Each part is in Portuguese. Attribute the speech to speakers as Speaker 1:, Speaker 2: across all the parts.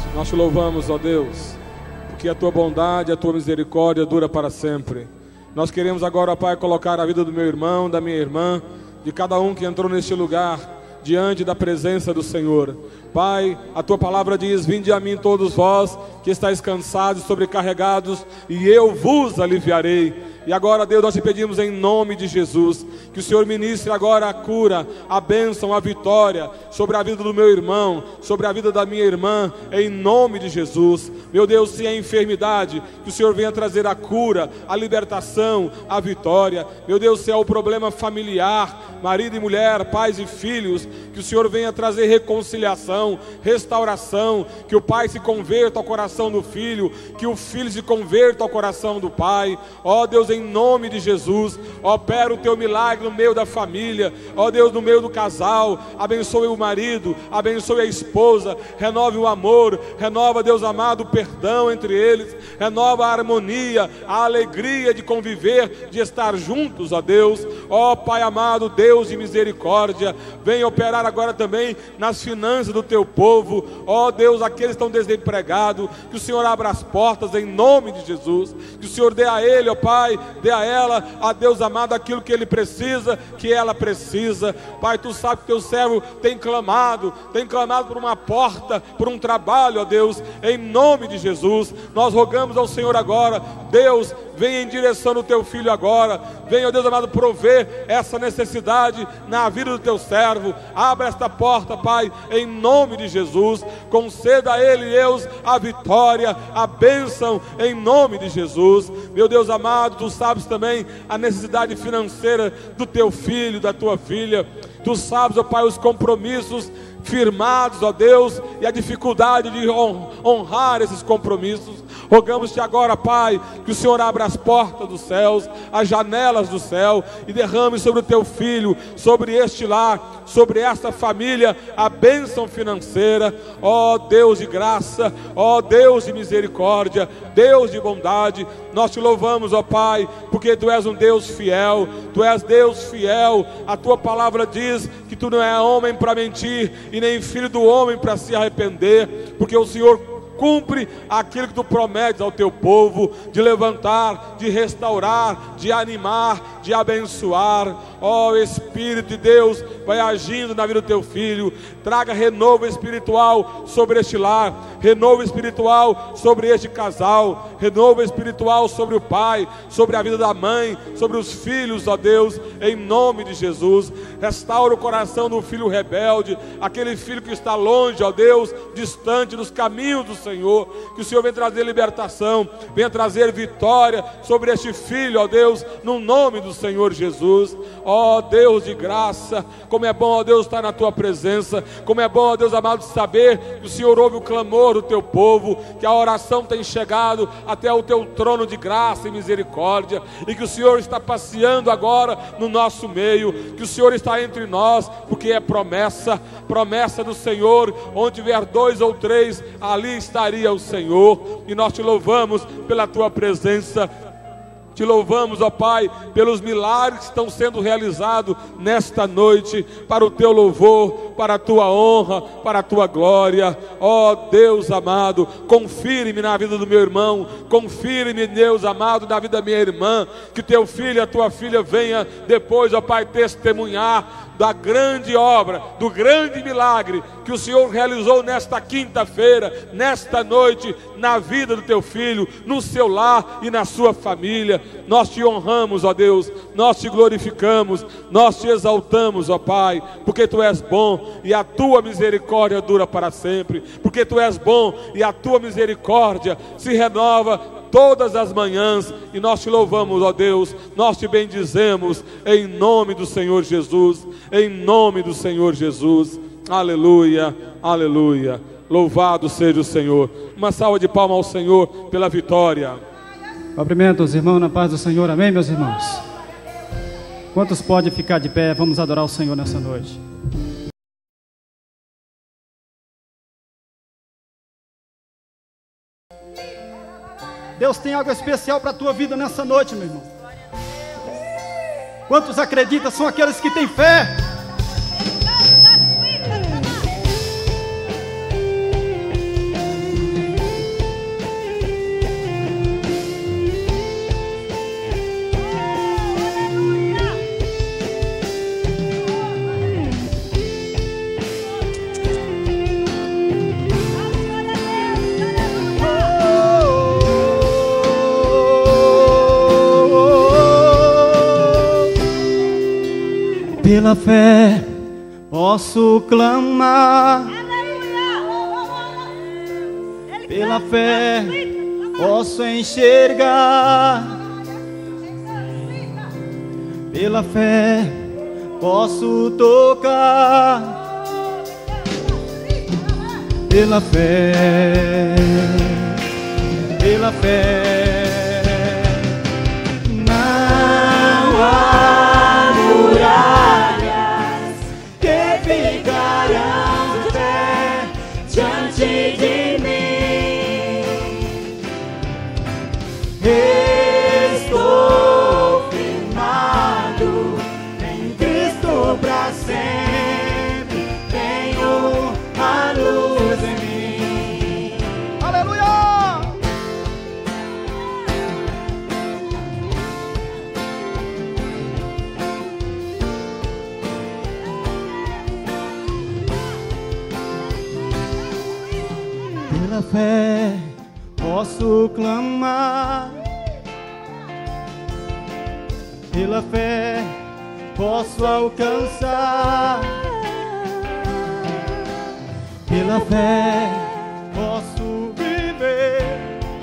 Speaker 1: Nós te louvamos, ó Deus, porque a tua bondade, a tua misericórdia dura para sempre. Nós queremos agora, Pai, colocar a vida do meu irmão, da minha irmã, de cada um que entrou neste lugar, diante da presença do Senhor. Pai, a tua palavra diz: vinde a mim todos vós que estáis cansados e sobrecarregados, e eu vos aliviarei. E agora, Deus, nós te pedimos em nome de Jesus, que o Senhor ministre agora a cura, a bênção, a vitória sobre a vida do meu irmão, sobre a vida da minha irmã, em nome de Jesus. Meu Deus, se é enfermidade, que o Senhor venha trazer a cura, a libertação, a vitória. Meu Deus, se é o problema familiar, marido e mulher, pais e filhos, que o Senhor venha trazer reconciliação, restauração, que o pai se converta ao coração do filho, que o filho se converta ao coração do pai. Ó Deus, em nome de Jesus, opera o teu milagre no meio da família, ó Deus, no meio do casal. Abençoe o marido, abençoe a esposa, renove o amor, renova, Deus amado, o perdão entre eles, renova a harmonia, a alegria de conviver, de estar juntos, ó Deus. Ó Pai amado, Deus de misericórdia, vem operar agora também nas finanças do teu povo. Ó Deus, aqueles que estão desempregados, que o Senhor abra as portas em nome de Jesus, que o Senhor dê a ele, ó Pai, dê a ela, a Deus amado, aquilo que ele precisa, que ela precisa. Pai, tu sabes que teu servo tem clamado por uma porta, por um trabalho, ó Deus, em nome de Jesus. Nós rogamos ao Senhor agora, Deus, venha em direção do teu filho agora, venha, ó Deus amado, prover essa necessidade na vida do teu servo. Abra esta porta, Pai, em nome de Jesus. Conceda a ele, Deus, a vitória, a bênção, em nome de Jesus. Meu Deus amado, tu sabes também a necessidade financeira do teu filho, da tua filha. Tu sabes, ó Pai, os compromissos firmados, ó Deus, e a dificuldade de honrar esses compromissos. Rogamos-te agora, Pai, que o Senhor abra as portas dos céus, as janelas do céu, e derrame sobre o teu filho, sobre este lar, sobre esta família, a bênção financeira. Ó Deus de graça, ó Deus de misericórdia, Deus de bondade, nós te louvamos, ó Pai, porque tu és um Deus fiel, tu és Deus fiel. A tua palavra diz que tu não é homem para mentir, e nem filho do homem para se arrepender, porque o Senhor cumpre aquilo que tu prometes ao teu povo, de levantar, de restaurar, de animar, de abençoar. Ó Espírito de Deus, vai agindo na vida do teu filho, traga renovo espiritual sobre este lar, renovo espiritual sobre este casal, renovo espiritual sobre o pai, sobre a vida da mãe, sobre os filhos, ó Deus, em nome de Jesus. Restaura o coração do filho rebelde, aquele filho que está longe, ó Deus, distante dos caminhos do Senhor. Que o Senhor venha trazer libertação, venha trazer vitória sobre este filho, ó Deus, no nome do Senhor Jesus. Ó Deus de graça, como é bom, ó Deus, estar na tua presença, como é bom, ó Deus amado, saber que o Senhor ouve o clamor do teu povo, que a oração tem chegado até o teu trono de graça e misericórdia, e que o Senhor está passeando agora no nosso meio, que o Senhor está entre nós, porque é promessa do Senhor: onde vier 2 ou 3, ali estaria o Senhor. E nós te louvamos pela tua presença. Te louvamos, ó Pai, pelos milagres que estão sendo realizados nesta noite, para o teu louvor, para a tua honra, para a tua glória. Ó Deus amado, confirme na vida do meu irmão, confirme, Deus amado, na vida da minha irmã, que teu filho e a tua filha venha depois, ó Pai, testemunhar da grande obra, do grande milagre que o Senhor realizou nesta quinta-feira, nesta noite, na vida do teu filho, no seu lar e na sua família. Nós te honramos, ó Deus, nós te glorificamos, nós te exaltamos, ó Pai, porque tu és bom e a tua misericórdia dura para sempre, porque tu és bom e a tua misericórdia se renova todas as manhãs. E nós te louvamos, ó Deus, nós te bendizemos em nome do Senhor Jesus, em nome do Senhor Jesus. Aleluia, aleluia, louvado seja o Senhor. Uma salva de palmas ao Senhor pela vitória.
Speaker 2: Cumprimento os irmãos na paz do Senhor, amém, meus irmãos? Quantos podem ficar de pé? Vamos adorar o Senhor nessa noite. Deus tem algo especial para a tua vida nessa noite, meu irmão. Quantos acreditam? São aqueles que têm fé. Pela fé posso clamar, pela fé posso enxergar, pela fé posso tocar, pela fé, pela fé. Não há muralhas que ficarão de pé diante de mim. Estou firmado em Cristo pra sempre. Tenho a luz em mim. Aleluia! Pela fé posso clamar, pela fé posso alcançar, pela fé posso viver.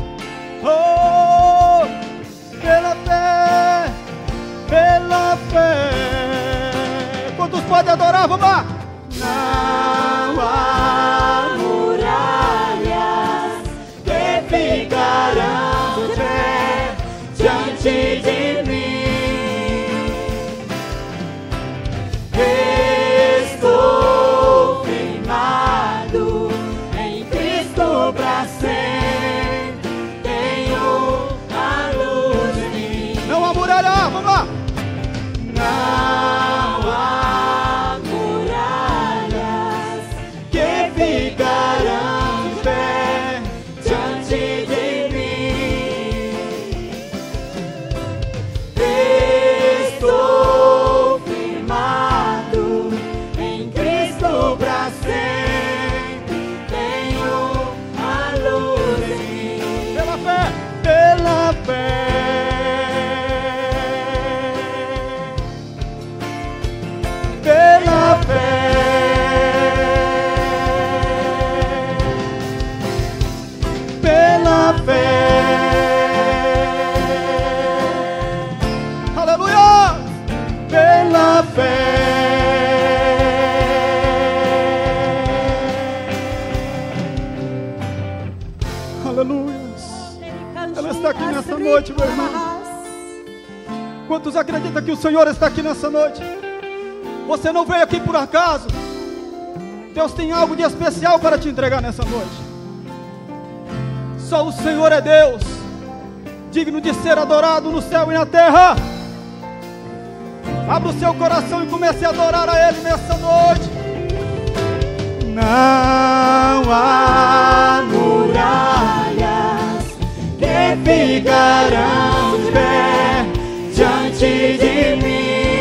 Speaker 2: Oh, pela fé, pela fé. Quantos podem adorar? Vamos lá! Não há muralhas que ficarão de pé diante de mim. Estou firmado em Cristo pra sempre. Tenho a luz em mim. Não há muralha, vamos lá! Não há muralhas que ficarão de pé diante de mim. Estou firmado em Cristo pra sempre. Tenho a luz em mim. Pela fé, pela fé. Pela fé, pela fé, aleluia, pela fé, aleluia. Ela está aqui nessa noite, meu irmão. Quantos acreditam que o Senhor está aqui nessa noite? Você não veio aqui por acaso. Deus tem algo de especial para te entregar nessa noite. Só o Senhor é Deus, digno de ser adorado no céu e na terra. Abra o seu coração e comece a adorar a Ele nessa noite. Não há muralhas que ficarão de pé diante de mim.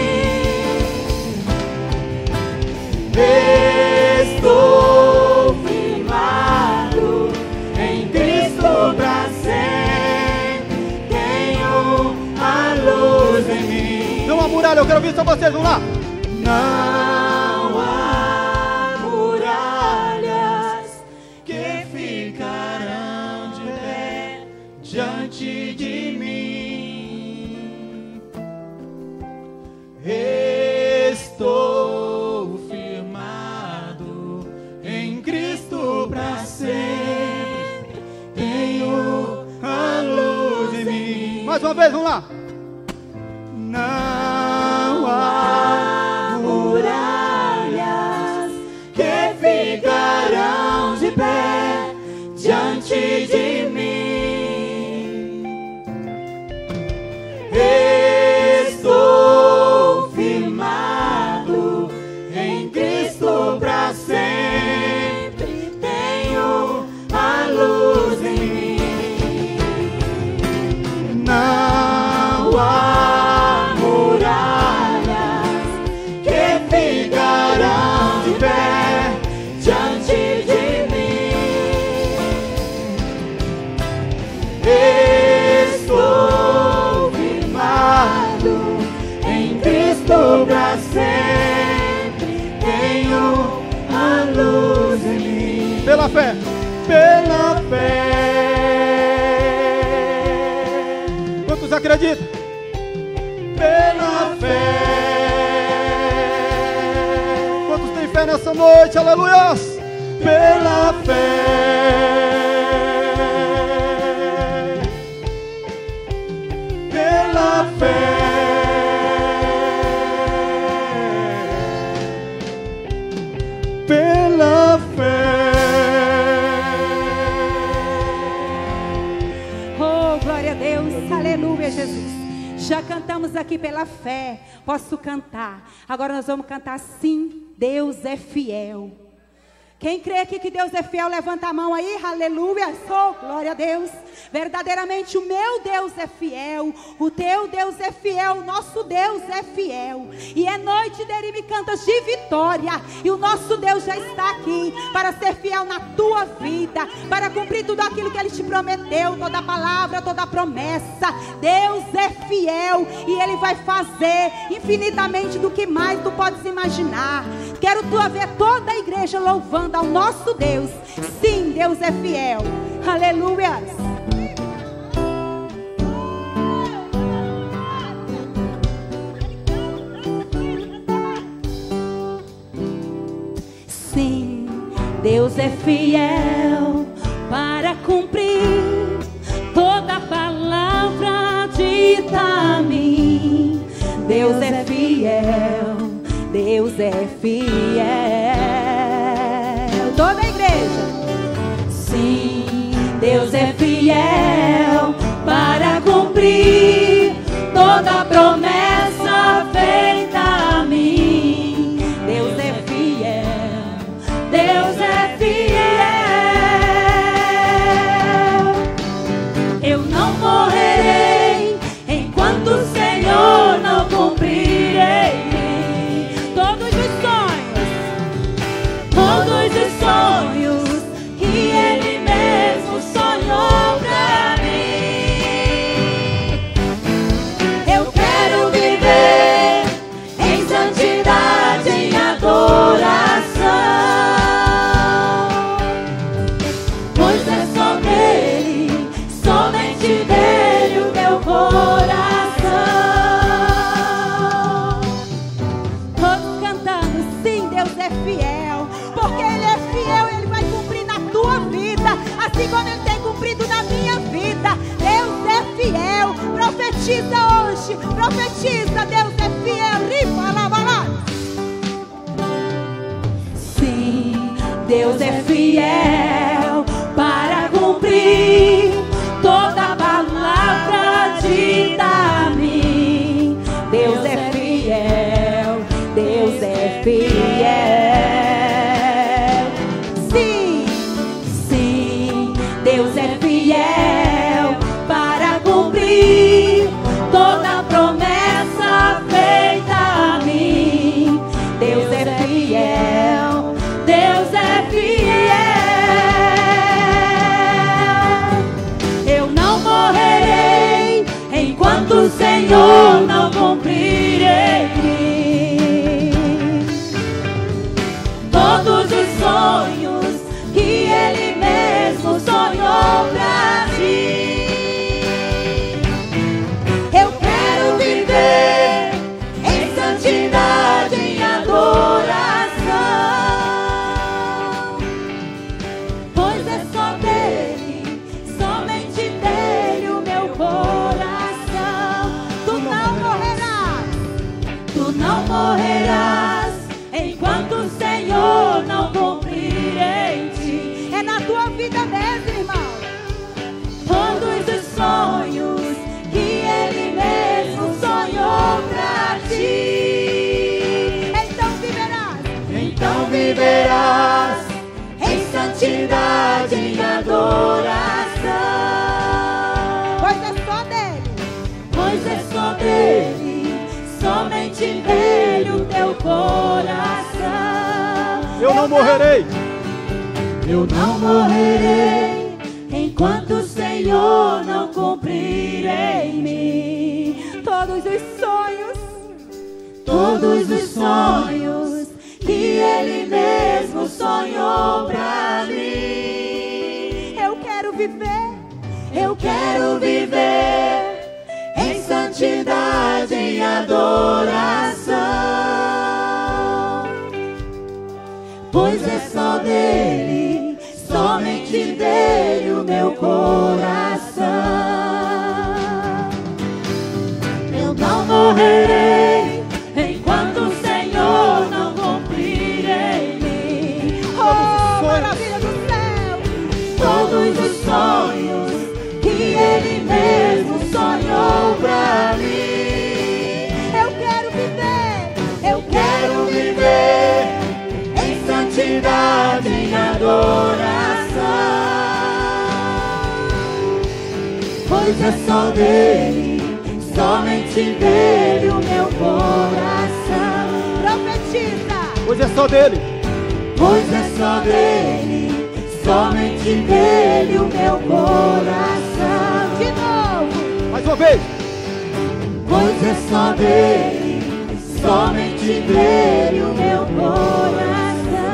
Speaker 2: Estou firmado em Cristo pra sempre. Tenho a luz em mim. Não há muralha, eu quero ouvir só vocês, vamos lá. Não há muralhas que ficarão de pé diante de mim. Estou firmado em Cristo pra sempre. Tenho a luz em mim. Mais uma vez, vamos lá. Não há muralhas que ficarão de pé diante de mim. Estou firmado em Cristo pra sempre. Tenho a luz em mim. Não há muralhas que ficarão de pé diante de mim. pela fé. Quantos acreditam? Pela fé. Quantos têm fé nessa noite? Aleluia! Pela fé. Pela fé. Pela fé.
Speaker 3: Oh, glória a Deus, aleluia, Jesus. Já cantamos aqui pela fé. Posso cantar. Agora nós vamos cantar sim, Deus é fiel. Quem crê aqui que Deus é fiel, levanta a mão aí, aleluia, glória a Deus. Verdadeiramente o meu Deus é fiel, o teu Deus é fiel, o nosso Deus é fiel. E é noite de Erime Cantas de vitória, e o nosso Deus já está aqui para ser fiel na tua vida, para cumprir tudo aquilo que Ele te prometeu, toda palavra, toda promessa. Deus é fiel e Ele vai fazer infinitamente do que mais tu podes imaginar. Quero tu ver toda a igreja louvando ao nosso Deus. Sim, Deus é fiel. Aleluia. Sim, Deus é fiel para cumprir toda palavra dita a mim. Deus é fiel, Deus é fiel. Toda a igreja. Sim, Deus é fiel para cumprir toda promessa feita a mim. Deus é fiel, Deus é fiel. Eu não morrerei enquanto o Senhor não cumprir em mim todos os sonhos que Ele mesmo sonhou pra mim. Eu quero viver em santidade, em adoração, pois é só dele, somente dele o meu coração. Todos cantando, sim, Deus é fiel, porque Ele é fiel, Ele vai cumprir na tua vida, assim como Ele tem cumprido na minha vida. Deus é fiel. Profetiza hoje, profetiza, Deus é fiel. Sim, Deus é fiel para cumprir toda palavra dita a mim. Deus é fiel, Deus é fiel. Deus é fiel para cumprir toda promessa feita a mim. Deus é fiel, Deus é fiel. Eu não morrerei enquanto o Senhor não cumprir em mim todos os sonhos que Ele mesmo sonhou pra mim. Eu quero viver em santidade, em adoração, pois é só dele, somente dele o meu coração. Tu não morrerás enquanto o Senhor não cumprir em ti. É na tua vida mesmo, irmão. Todos os sonhos que Ele mesmo sonhou pra ti. Então viverás em santidade, em adoração, pois é só dele, somente dele o teu coração.
Speaker 2: Eu não morrerei.
Speaker 3: Eu não morrerei enquanto o Senhor não cumprir em mim todos os sonhos que Ele mesmo sonhou pra mim.
Speaker 2: viver em santidade, em adoração, pois é só dele, somente dele o meu coração. Eu não morrerei enquanto o Senhor não cumprir em mim.
Speaker 3: Oh, maravilha do céu!
Speaker 2: Todos os sonhos que Ele mesmo sonhou pra mim. Eu quero viver em santidade, em adoração, pois é só dele, somente dele o meu coração.
Speaker 3: Profetiza!
Speaker 4: Pois é só dele.
Speaker 2: Pois é só dele, somente dele o meu coração.
Speaker 3: De novo!
Speaker 4: Mais uma vez.
Speaker 2: Pois é só dele, somente dele o meu coração.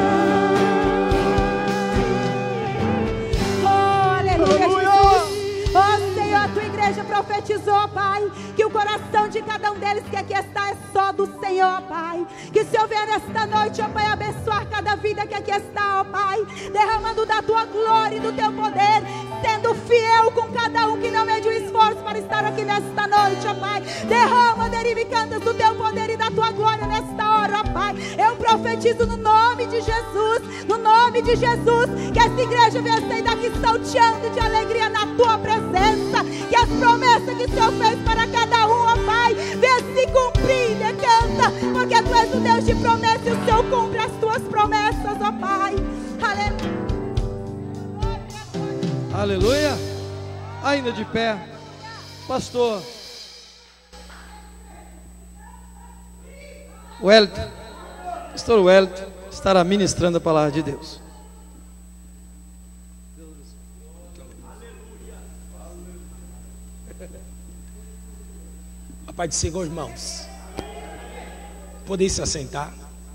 Speaker 3: Oh, aleluia,
Speaker 4: Aleluia!
Speaker 3: Jesus! Oh, Senhor, a tua igreja profetizou, Pai, que o coração de cada um deles que aqui está é só do Senhor, Pai. Que se houver nesta noite, ó Pai, abençoar cada vida que aqui está, ó Pai, derramando da tua glória e do teu poder, sendo fiel com cada um que não mediu esforço para estar aqui nesta noite, ó Pai. Derrama, deriva e cantas do teu poder e da tua glória nesta hora, ó Pai. Eu profetizo no nome de Jesus, que essa igreja venha sair daqui salteando de alegria na tua presença, que as promessas que o Senhor fez para cada um, ó Pai, venha se cumprir, decanta, porque tu és o Deus de promessa e o Senhor cumpre as tuas promessas, ó Pai. Aleluia.
Speaker 4: Aleluia. Ainda de pé. Pastor Wellington. Pastor Wellington estará ministrando a palavra de Deus.
Speaker 5: A paz do Senhor, irmãos. Podem se assentar.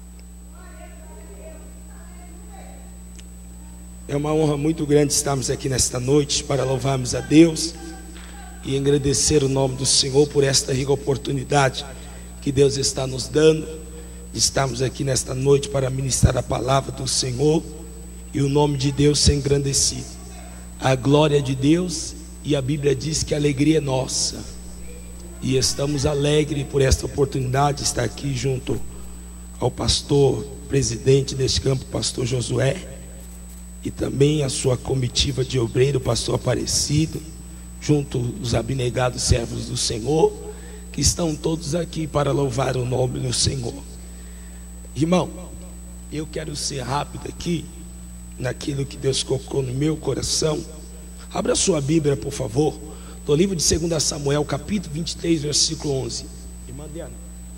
Speaker 5: É uma honra muito grande estarmos aqui nesta noite para louvarmos a Deus e agradecer o nome do Senhor por esta rica oportunidade que Deus está nos dando de estarmos aqui nesta noite para ministrar a palavra do Senhor e o nome de Deus ser engrandecido. A glória de Deus, e a Bíblia diz que a alegria é nossa. E estamos alegres por esta oportunidade de estar aqui junto ao pastor presidente deste campo, pastor Josué, e também a sua comitiva de obreiro, pastor Aparecido, junto os abnegados servos do Senhor, que estão todos aqui para louvar o nome do Senhor. Irmão, eu quero ser rápido aqui naquilo que Deus colocou no meu coração. Abra sua Bíblia, por favor, do livro de 2 Samuel, capítulo 23, versículo 11. Irmã Diana,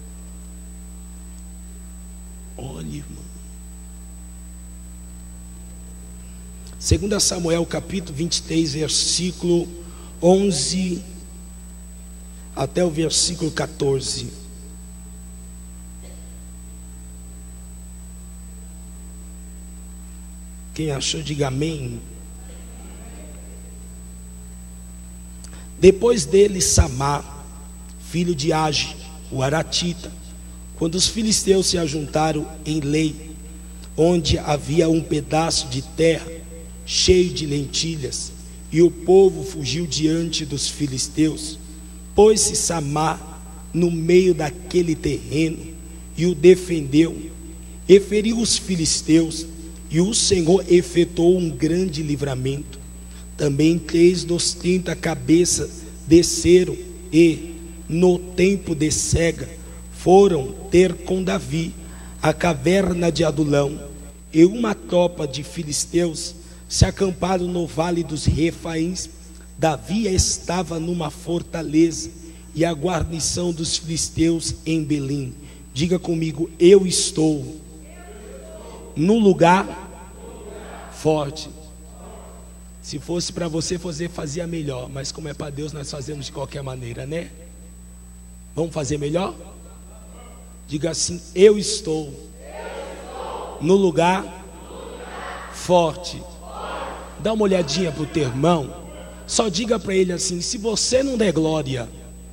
Speaker 5: olha, irmão. 2 Samuel, capítulo 23, versículo 11 até o versículo 14. Quem achou, diga amém. Depois dele, Samá, filho de Age, o Aratita, quando os filisteus se ajuntaram em Lei, onde havia um pedaço de terra cheio de lentilhas, e o povo fugiu diante dos filisteus, pôs-se Samá no meio daquele terreno e o defendeu, e feriu os filisteus, e o Senhor efetuou um grande livramento. Também 3 dos 30 cabeças desceram e, no tempo de cega, foram ter com Davi a caverna de Adulão, e uma tropa de filisteus se acamparam no vale dos Refaíns. Davi estava numa fortaleza e a guarnição dos filisteus em Belém. Diga comigo: eu estou no lugar forte. Se fosse para você fazer, fazia melhor, mas como é para Deus, nós fazemos de qualquer maneira, né? Vamos fazer melhor? Diga assim: eu estou no lugar forte. Dá uma olhadinha para o teu irmão. Só diga para ele assim: se você não der glória.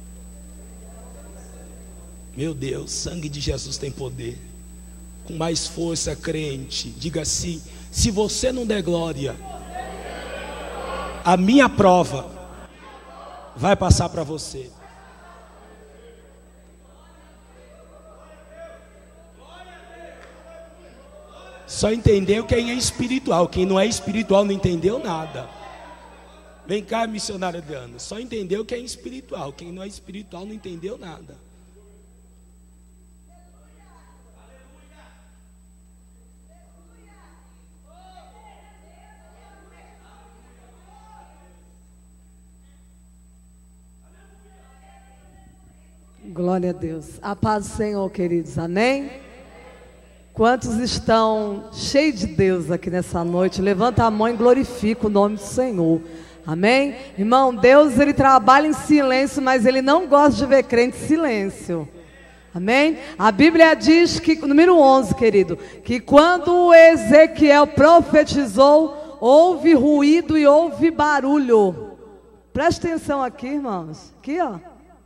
Speaker 5: Meu Deus, sangue de Jesus tem poder. Com mais força, crente. Diga assim: se você não der glória, a minha prova vai passar para você. Só entendeu quem é espiritual. Quem não é espiritual não entendeu nada. Vem cá, missionária Adriana. Só entendeu quem é espiritual. Quem não é espiritual não entendeu nada.
Speaker 6: Glória a Deus. A paz do Senhor, queridos. Amém? Quantos estão cheios de Deus aqui nessa noite? Levanta a mão e glorifica o nome do Senhor. Amém? Irmão, Deus, Ele trabalha em silêncio, mas Ele não gosta de ver crente em silêncio. Amém? A Bíblia diz que, número 11, querido, que quando Ezequiel profetizou, houve ruído e houve barulho. Presta atenção aqui, irmãos. Aqui, ó.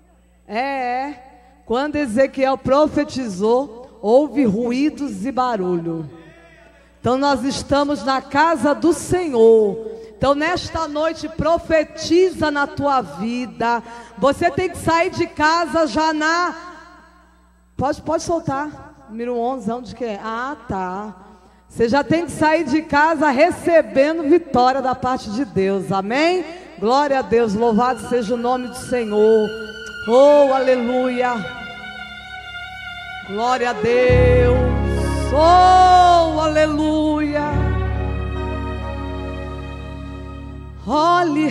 Speaker 6: Quando Ezequiel profetizou, houve ruídos e barulho. Então nós estamos na casa do Senhor. Então nesta noite profetiza na tua vida. Você tem que sair de casa já na... Pode soltar. Número 11, onde que é? Ah, tá. Você já tem que sair de casa recebendo vitória da parte de Deus. Amém? Glória a Deus. Louvado seja o nome do Senhor. Oh, aleluia. Glória a Deus. Oh, aleluia. Olha,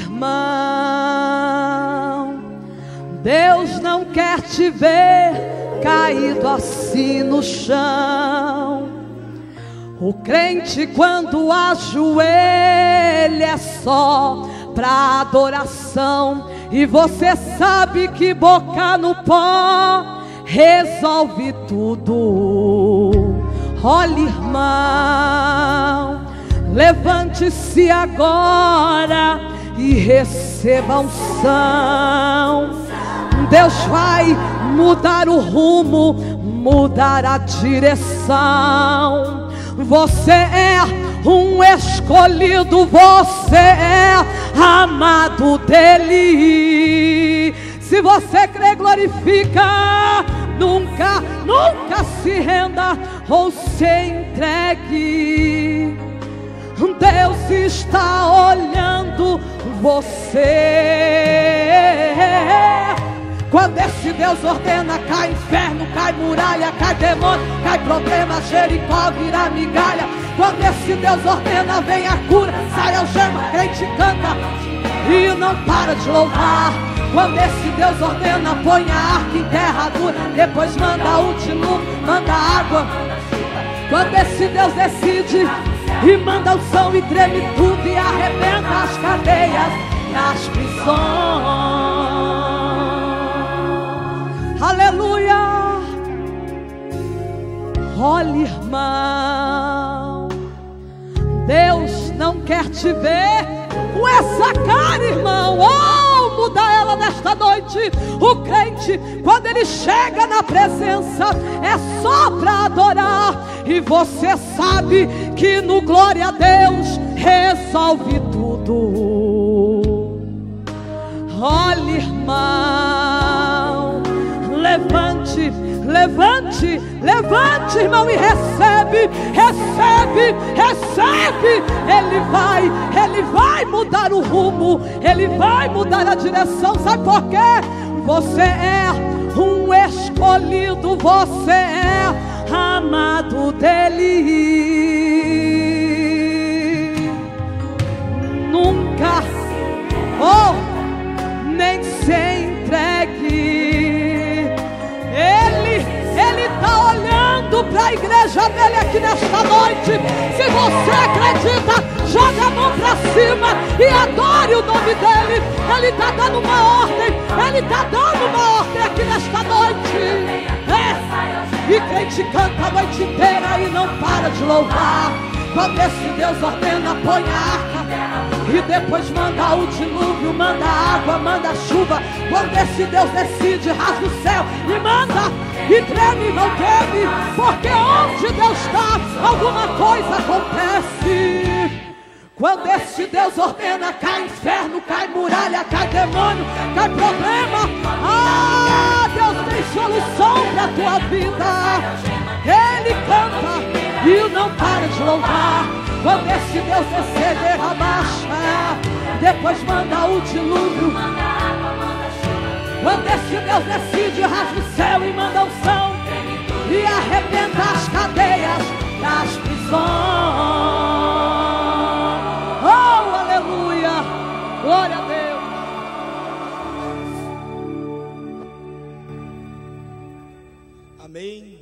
Speaker 6: irmão, Deus não quer te ver caído assim no chão. O crente quando ajoelha é só pra adoração. E você sabe que boca no pó resolve tudo. Olha, irmão, levante-se agora e receba unção. Deus vai mudar o rumo, mudar a direção. Você é um escolhido, você é amado dele. Se você crê, glorifica. Nunca, nunca se renda ou se entregue. Deus está olhando você. Quando esse Deus ordena, cai inferno, cai muralha, cai demônio, cai problema, Jericó vira migalha. Quando esse Deus ordena, vem a cura, sai algema, crente canta e não para de louvar. Quando esse Deus ordena, põe a arca em terra dura, depois manda o dilúvio, manda água. Quando esse Deus decide e manda o som e treme tudo e arrebenta as cadeias nas prisões. Aleluia. Olha, irmão, Deus não quer te ver com essa cara, irmão. Oh, muda ela nesta noite. O crente, quando ele chega na presença, é só para adorar. E você sabe que no glória a Deus resolve tudo. Olha, irmão, levante, levante, levante, irmão, e recebe, recebe, recebe. Ele vai mudar o rumo, ele vai mudar a direção. Sabe por quê? Você é um escolhido, você é amado dele. Nunca, nem se entregue. Ele está olhando para a igreja dele aqui nesta noite. Se você acredita, joga a mão para cima e adore o nome dele. Ele está dando uma ordem. Ele está dando uma ordem aqui nesta noite. E crente canta a noite inteira e não para de louvar. Quando esse Deus ordena, põe a arca, e depois manda o dilúvio, manda água, manda chuva. Quando esse Deus decide, rasga o céu e manda, e treme, não teme, porque onde Deus está, alguma coisa acontece. Quando esse Deus ordena, cai inferno, cai muralha, cai demônio, cai problema. Ah, Deus tem solução para a tua vida. Ele canta e não para de louvar. Quando esse Deus descer, derramar, depois manda o dilúvio. Quando esse Deus decide, rasga o céu e manda unção, e arrebenta as cadeias das prisões. Oh, aleluia! Glória a Deus!
Speaker 5: Amém.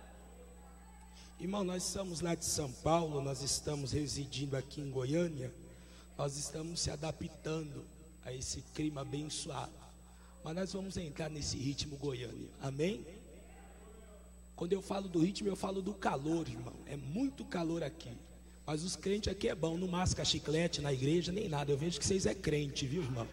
Speaker 5: Irmão, nós estamos lá de São Paulo, nós estamos residindo aqui em Goiânia, nós estamos se adaptando a esse clima abençoado, mas nós vamos entrar nesse ritmo Goiânia, amém? Quando eu falo do ritmo, eu falo do calor, irmão, é muito calor aqui, mas os crentes aqui é bom, não masca chiclete na igreja, nem nada, eu vejo que vocês é crente, viu, irmão?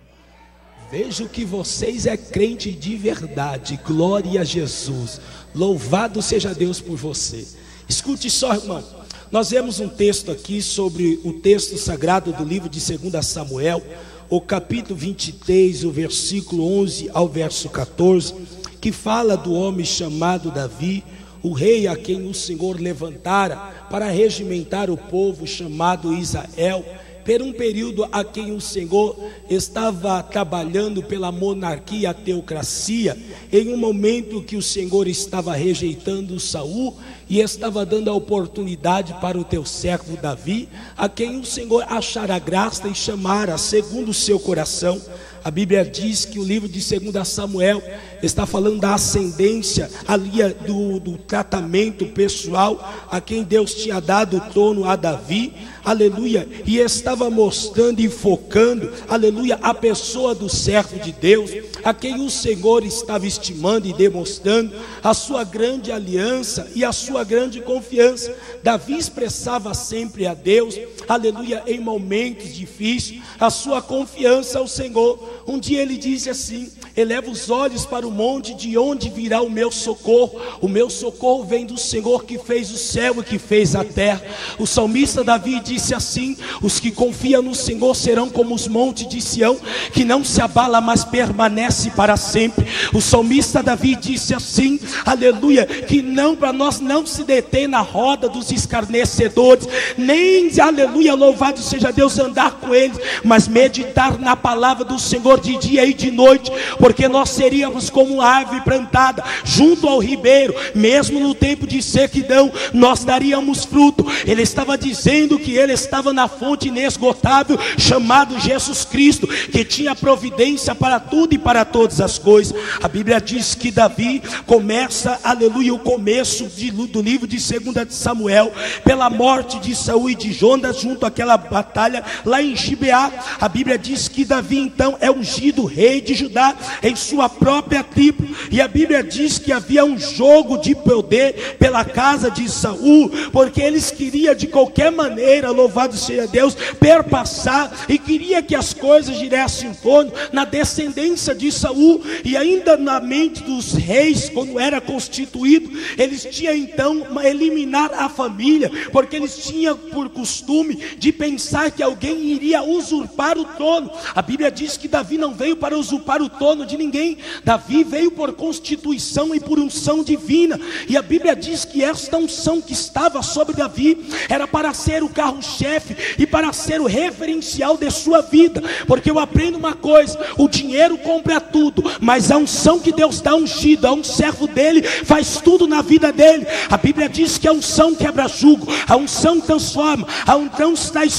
Speaker 5: Vejo que vocês é crente de verdade, glória a Jesus, louvado seja Deus por você. Escute só, irmão, nós vemos um texto aqui sobre o texto sagrado do livro de 2 Samuel, o capítulo 23, o versículo 11 ao verso 14, que fala do homem chamado Davi, o rei a quem o Senhor levantara para regimentar o povo chamado Israel, por um período a quem o Senhor estava trabalhando pela monarquia e a teocracia, em um momento que o Senhor estava rejeitando Saul e estava dando a oportunidade para o teu servo Davi, a quem o Senhor achara graça e chamara segundo o seu coração. A Bíblia diz que o livro de 2 Samuel está falando da ascendência ali do tratamento pessoal a quem Deus tinha dado o trono a Davi, aleluia, e estava mostrando e focando, aleluia, a pessoa do servo de Deus, a quem o Senhor estava estimando e demonstrando a sua grande aliança e a sua grande confiança. Davi expressava sempre a Deus, aleluia, em momentos difíceis, a sua confiança ao Senhor. Um dia ele disse assim: eleva os olhos para o monte, de onde virá o meu socorro? O meu socorro vem do Senhor que fez o céu e que fez a terra. O salmista Davi disse assim: os que confiam no Senhor serão como os montes de Sião, que não se abala, mas permanece para sempre. O salmista Davi disse assim, aleluia, que não, para nós não se deter na roda dos escarnecedores, nem, aleluia, louvado seja Deus, andar com eles, mas meditar na palavra do Senhor de dia e de noite, porque nós seríamos como uma árvore plantada junto ao ribeiro, mesmo no tempo de sequidão, nós daríamos fruto. Ele estava dizendo que ele estava na fonte inesgotável, chamado Jesus Cristo, que tinha providência para tudo e para todas as coisas. A Bíblia diz que Davi começa, aleluia, o começo do livro de 2 Samuel, pela morte de Saul e de Jonas, junto àquela batalha lá em Gibeá. A Bíblia diz que Davi então é ungido rei de Judá em sua própria tribo, e a Bíblia diz que havia um jogo de poder pela casa de Saul, porque eles queriam de qualquer maneira, louvado seja Deus, perpassar, e queria que as coisas girassem em torno na descendência de Saul. E ainda na mente dos reis, quando era constituído, eles tinham então eliminar a família, porque eles tinham por costume de pensar que alguém iria usurpar o trono. A Bíblia diz que Davi não veio para usurpar o trono de ninguém. Davi veio por constituição e por unção divina, e a Bíblia diz que esta unção que estava sobre Davi era para ser o carro-chefe e para ser o referencial de sua vida, porque eu aprendo uma coisa: o dinheiro compra tudo, mas a unção que Deus dá ungido a um servo dele faz tudo na vida dele. A Bíblia diz que a unção quebra jugo, a unção transforma, a unção traz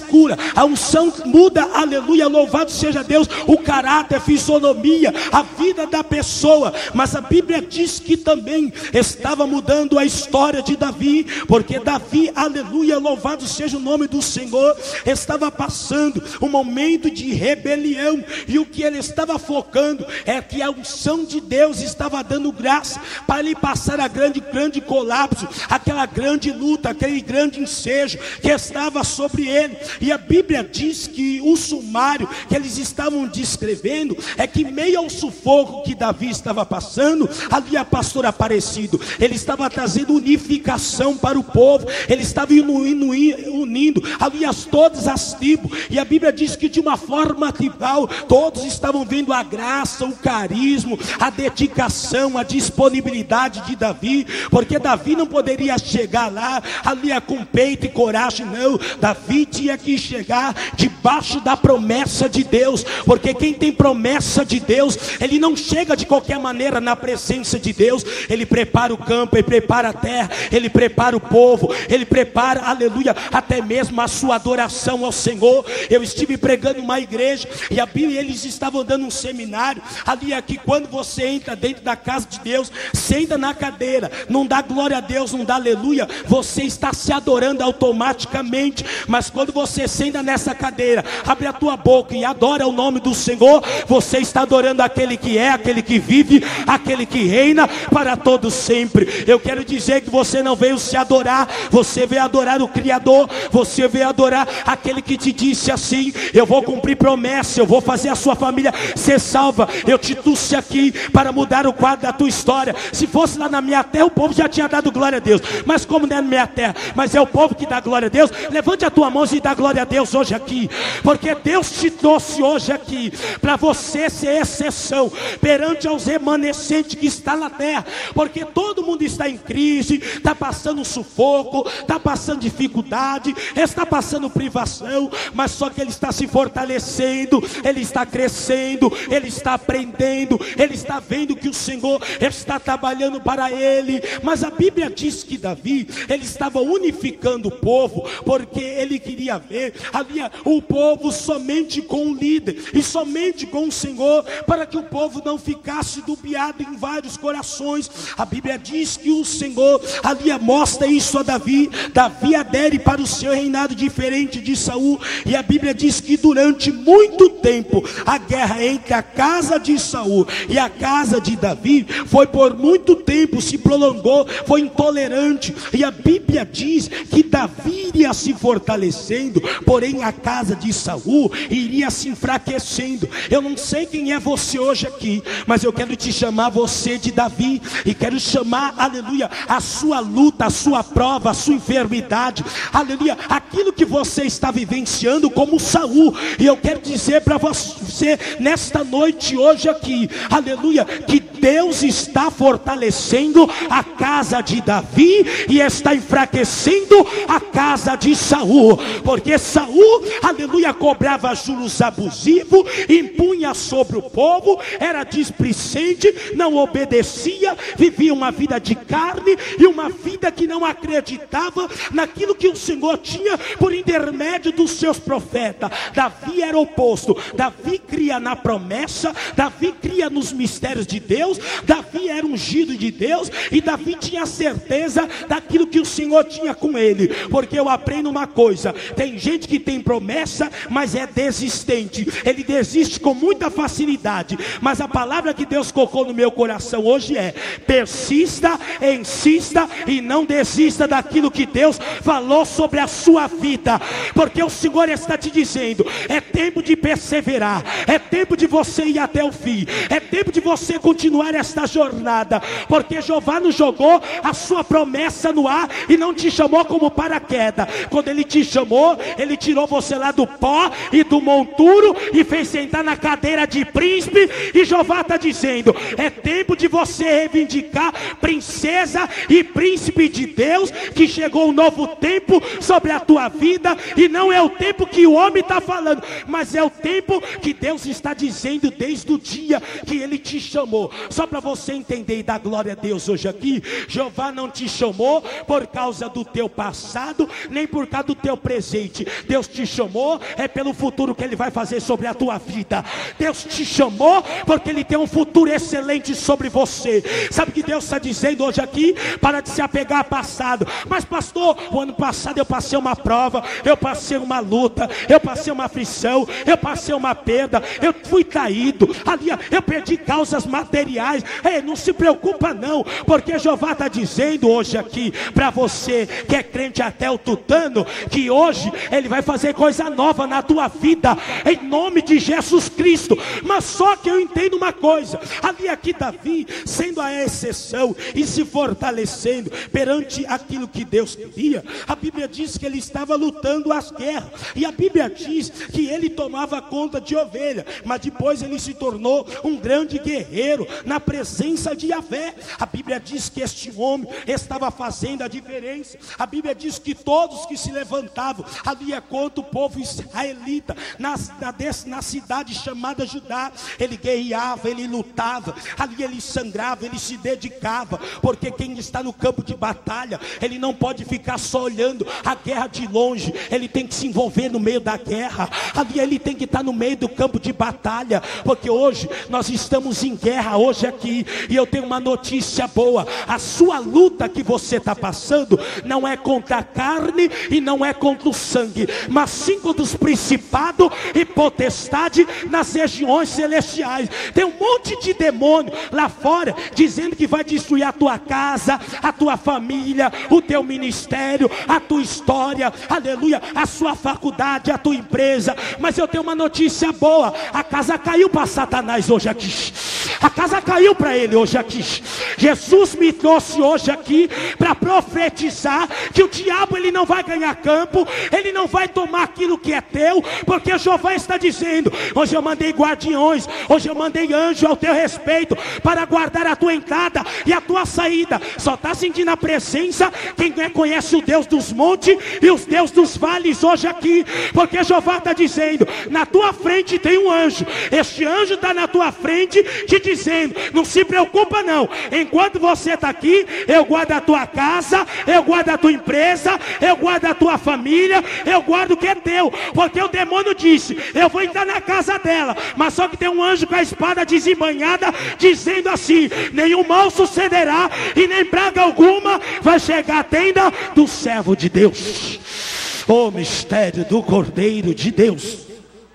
Speaker 5: cura. A unção muda, aleluia, louvado seja Deus, o caráter, a fisionomia, a vida da pessoa. Mas a Bíblia diz que também estava mudando a história de Davi, porque Davi, aleluia, louvado seja o nome do Senhor, estava passando um momento de rebelião, e o que ele estava focando é que a unção de Deus estava dando graça para ele passar a grande colapso, aquela grande luta, aquele grande ensejo que estava sobre ele. E a Bíblia diz que o sumário que eles estavam descrevendo é que meio ao sufoco que Davi estava passando, havia pastor Aparecido, ele estava trazendo unificação para o povo, ele estava unindo, aliás, todas as tribos, e a Bíblia diz que de uma forma tribal, todos estavam vendo a graça, o carisma, a dedicação, a disponibilidade de Davi, porque Davi não poderia chegar lá, ali com peito e coragem, não. Davi tinha que chegar debaixo da promessa de Deus, porque quem tem promessa de Deus, ele não chega de qualquer maneira na presença de Deus. Ele prepara o campo, ele prepara a terra, ele prepara o povo, ele prepara, aleluia, até mesmo a sua adoração ao Senhor. Eu estive pregando uma igreja, e a Bíblia, eles estavam dando um seminário ali, aqui, quando você entra dentro da casa de Deus, senta na cadeira, não dá glória a Deus, não dá aleluia, você está se adorando automaticamente. Mas quando você senta nessa cadeira, abre a tua boca e adora o nome do Senhor, você está adorando aquele que é, aquele que vive, aquele que reina para todos sempre. Eu quero dizer que você não veio se adorar, você veio adorar o Criador, você veio adorar aquele que te disse assim: eu vou cumprir promessa, eu vou fazer a sua família ser salva, eu te trouxe aqui para mudar o quadro da tua história. Se fosse lá na minha terra, o povo já tinha dado glória a Deus, mas como não é na minha terra, mas é o povo que dá glória a Deus, levante a tua mão e dá glória a Deus hoje aqui, porque Deus te trouxe hoje aqui para você ser exceção perante aos remanescentes que está na terra, porque todo mundo está em crise, está passando sufoco, está passando dificuldade, está passando privação, mas só que ele está se fortalecendo, ele está crescendo, ele está aprendendo, ele está vendo que o Senhor está trabalhando para ele. Mas a Bíblia diz que Davi, ele estava unificando o povo, porque ele queria ver ali o povo somente com o líder e somente com o Senhor, para que o povo não ficasse dubiado em vários corações. A Bíblia diz que o Senhor ali mostra isso a Davi. Davi adere para o seu reinado diferente de Saul, e a Bíblia diz que durante muito tempo a guerra entre a casa de Saul e a casa de Davi foi por muito tempo, se prolongou, foi intolerante, e a Bíblia diz que Davi iria se fortalecendo, porém a casa de Saul iria se enfraquecendo. Eu não sei quem é você hoje aqui, mas eu quero te chamar você de Davi, e quero chamar, aleluia, a sua luta, a sua prova, a sua enfermidade, aleluia, aquilo que você está vivenciando como Saul. E eu quero dizer para você nesta noite hoje aqui, aleluia, que Deus está fortalecendo a casa de Davi e está enfraquecendo a casa de Saul, porque Saul, aleluia, cobrava juros abusivos, impunha sobre o povo, era displicente, não obedecia, vivia uma vida de carne e uma vida que não acreditava naquilo que o Senhor tinha por intermédio dos seus profetas. Davi era oposto. Davi cria na promessa, Davi cria nos mistérios de Deus, Davi era ungido de Deus, e Davi tinha certeza daquilo que o Senhor tinha com ele. Porque eu aprendo uma coisa: tem gente que tem promessa, mas é desistente, ele desiste com muita facilidade. Mas a palavra que Deus colocou no meu coração hoje é: persista, insista e não desista daquilo que Deus falou sobre a sua vida, porque o Senhor está te dizendo: é tempo de perseverar, é tempo de você ir até o fim, é tempo de você continuar esta jornada, porque Jeová não jogou a sua promessa no ar e não te chamou como paraquedas. Quando ele te chamou, ele tirou você lá do pó e do monturo e fez sentar na cadeira de príncipe. E Jeová está dizendo: é tempo de você reivindicar princesa e príncipe de Deus, que chegou um novo tempo sobre a tua vida, e não é o tempo que o homem está falando, mas é o tempo que Deus está dizendo desde o dia que ele te chamou. só para você entender e dar glória a Deus hoje aqui. Jeová não te chamou por causa do teu passado, nem por causa do teu presente. Deus te chamou é pelo futuro que Ele vai fazer sobre a tua vida. Deus te chamou porque Ele tem um futuro excelente sobre você. Sabe o que Deus está dizendo hoje aqui? Para de se apegar ao passado. Mas pastor, o ano passado eu passei uma prova, eu passei uma luta, eu passei uma aflição, eu passei uma perda, eu fui traído, ali eu perdi causas materiais. Ei, não se preocupa não, porque Jeová está dizendo hoje aqui para você que é crente até o tutano, que hoje Ele vai fazer coisa nova na tua vida, em nome de Jesus Cristo. Mas só que eu entendo uma coisa, ali aqui Davi, sendo a exceção e se fortalecendo perante aquilo que Deus queria, a Bíblia diz que ele estava lutando as guerras, e a Bíblia diz que ele tomava conta de ovelha, mas depois ele se tornou um grande guerreiro na presença de Yahvé. A Bíblia diz que este homem estava fazendo a diferença. A Bíblia diz que todos que se levantavam ali contra o povo israelita na cidade chamada Judá, ele guerreava, ele lutava, ali ele sangrava, ele se dedicava, porque quem está no campo de batalha, ele não pode ficar só olhando a guerra de longe, ele tem que se envolver no meio da guerra, ali ele tem que estar no meio do campo de batalha, porque hoje nós estamos em guerra hoje aqui, e eu tenho uma notícia boa: a sua luta que você está passando não é contra a carne e não é contra o sangue, mas sim contra os principados e potestade nas regiões celestiais. Tem um monte de demônio lá fora dizendo que vai destruir a tua casa, a tua família, o teu ministério, a tua história, aleluia, a sua faculdade, a tua empresa. Mas eu tenho uma notícia boa: a casa caiu para Satanás hoje aqui, a casa caiu para ele hoje aqui. Jesus me trouxe hoje aqui para profetizar que o diabo ele não vai ganhar campo, ele não vai tomar aquilo que é teu, porque Jeová está dizendo: hoje eu mandei guardiões, hoje eu mandei anjo ao teu respeito para guardar a tua entrada e a tua saída. Só está sentindo a presença quem conhece o Deus dos montes e os Deus dos vales hoje aqui, porque Jeová está dizendo: na tua frente tem um anjo, este anjo está na tua frente te dizendo: não se preocupa não, enquanto você está aqui, eu guardo a tua casa, eu guardo a tua empresa, eu guardo a tua família, eu guardo o que é teu, porque o demônio disse: eu vou entrar na casa dela, mas só que tem um anjo com a espada desembanhada dizendo assim: nenhum mal sucederá e nem praga alguma vai chegar à tenda do servo de Deus. O mistério do Cordeiro de Deus.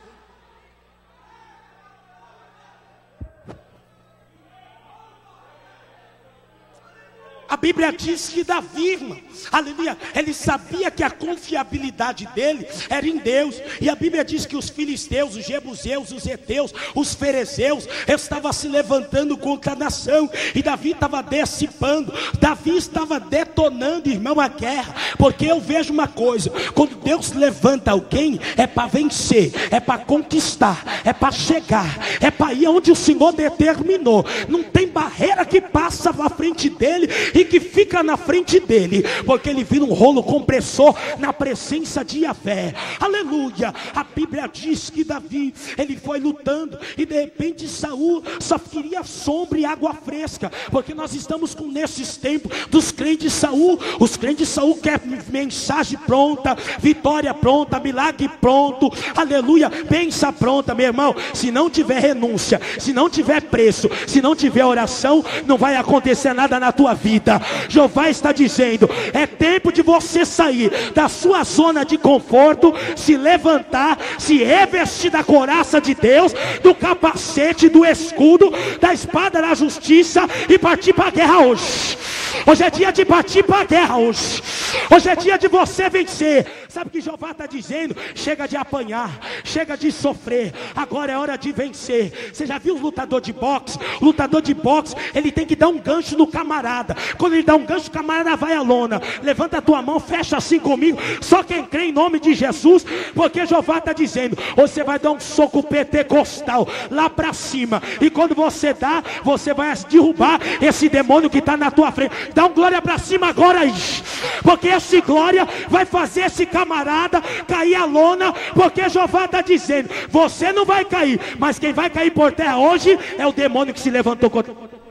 Speaker 5: A Bíblia diz que Davi, irmão, aleluia, ele sabia que a confiabilidade dele era em Deus. E a Bíblia diz que os filisteus, os jebuseus, os heteus, os ferezeus estavam se levantando contra a nação, e Davi estava dissipando, Davi estava detonando, irmão, a guerra. Porque eu vejo uma coisa: quando Deus levanta alguém, é para vencer, é para conquistar, é para chegar, é para ir onde o Senhor determinou. Não tem barreira que passa à frente dele e que fica na frente dele, porque ele vira um rolo compressor na presença de Yahvé. Aleluia. A Bíblia diz que Davi, ele foi lutando, e de repente Saul só queria sombra e água fresca, porque nós estamos com nesses tempos dos crentes Saul. Os crentes Saul querem mensagem pronta, vitória pronta, milagre pronto, aleluia, bênção pronta. Meu irmão, se não tiver renúncia, se não tiver preço, se não tiver oração, não vai acontecer nada na tua vida. Jeová está dizendo: é tempo de você sair da sua zona de conforto, se levantar, se revestir da couraça de Deus, do capacete, do escudo, da espada da justiça, e partir para a guerra hoje. Hoje é dia de partir para a guerra hoje. Hoje é dia de você vencer. Sabe o que Jeová está dizendo? Chega de apanhar, chega de sofrer, agora é hora de vencer. Você já viu os lutadores de boxe? O lutador de boxe, ele tem que dar um gancho no camarada. Quando ele dá um gancho, o camarada vai à lona. Levanta a tua mão, fecha assim comigo. Só quem crê em nome de Jesus, porque Jeová está dizendo: você vai dar um soco pentecostal lá para cima, e quando você dá, você vai derrubar esse demônio que está na tua frente. Dá um glória para cima agora aí, porque esse glória vai fazer esse camarada cair a lona, porque Jeová está dizendo: você não vai cair, mas quem vai cair por terra hoje é o demônio que se levantou contra.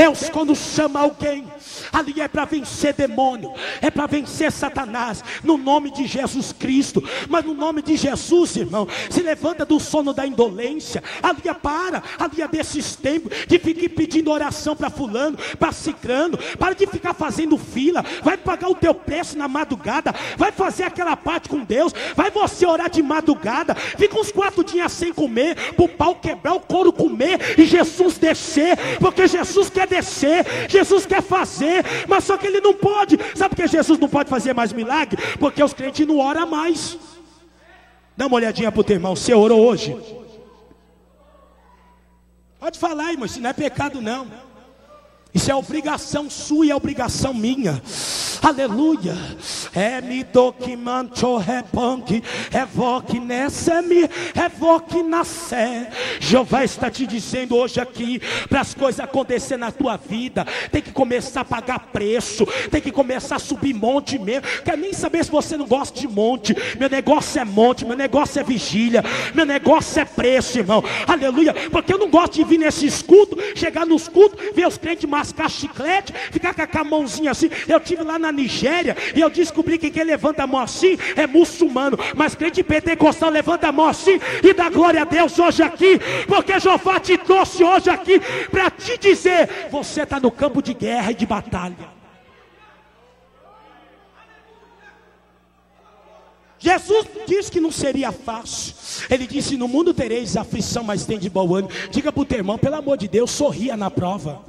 Speaker 5: Deus, quando chama alguém, ali é para vencer demônio, é para vencer Satanás, no nome de Jesus Cristo. Mas no nome de Jesus, irmão, se levanta do sono da indolência. Ali é desses tempos de ficar pedindo oração para fulano, para cicrano. Para de ficar fazendo fila. Vai pagar o teu preço na madrugada, vai fazer aquela parte com Deus, vai você orar de madrugada. Fica uns 4 dias sem comer, para o pau quebrar, o couro comer e Jesus descer, porque Jesus quer descer, Jesus quer fazer, mas só que Ele não pode. Sabe por que Jesus não pode fazer mais milagre? Porque os crentes não oram mais. Dá uma olhadinha para o teu irmão, você orou hoje? Pode falar, irmão, isso não é pecado não. Isso é obrigação sua e é obrigação minha. Aleluia. Me toque mancho repanque, revoque nessa me, revoque na sé. Jeová está te dizendo hoje aqui, para as coisas acontecer na tua vida, tem que começar a pagar preço, tem que começar a subir monte mesmo. Quer nem saber se você não gosta de monte. Meu negócio é monte, meu negócio é vigília, meu negócio é preço, irmão. Aleluia. Porque eu não gosto de vir nesses cultos, chegar nos cultos, ver os crentes mascar chiclete, ficar com a mãozinha assim. Eu estive lá na Nigéria e eu descobri que quem levanta a mão assim é muçulmano, mas crente pentecostal levanta a mão assim e dá glória a Deus hoje aqui, porque Jeová te trouxe hoje aqui para te dizer: você está no campo de guerra e de batalha. Jesus disse que não seria fácil. Ele disse: no mundo tereis aflição, mas tem de bom ânimo. Diga para o teu irmão, pelo amor de Deus, sorria na prova.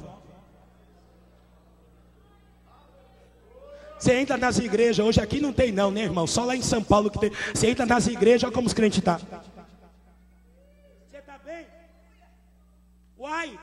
Speaker 5: Você entra nas igrejas, hoje aqui não tem não, né, irmão? Só lá em São Paulo que tem. Você entra nas igrejas, olha como os crentes estão. Você está bem? Uai.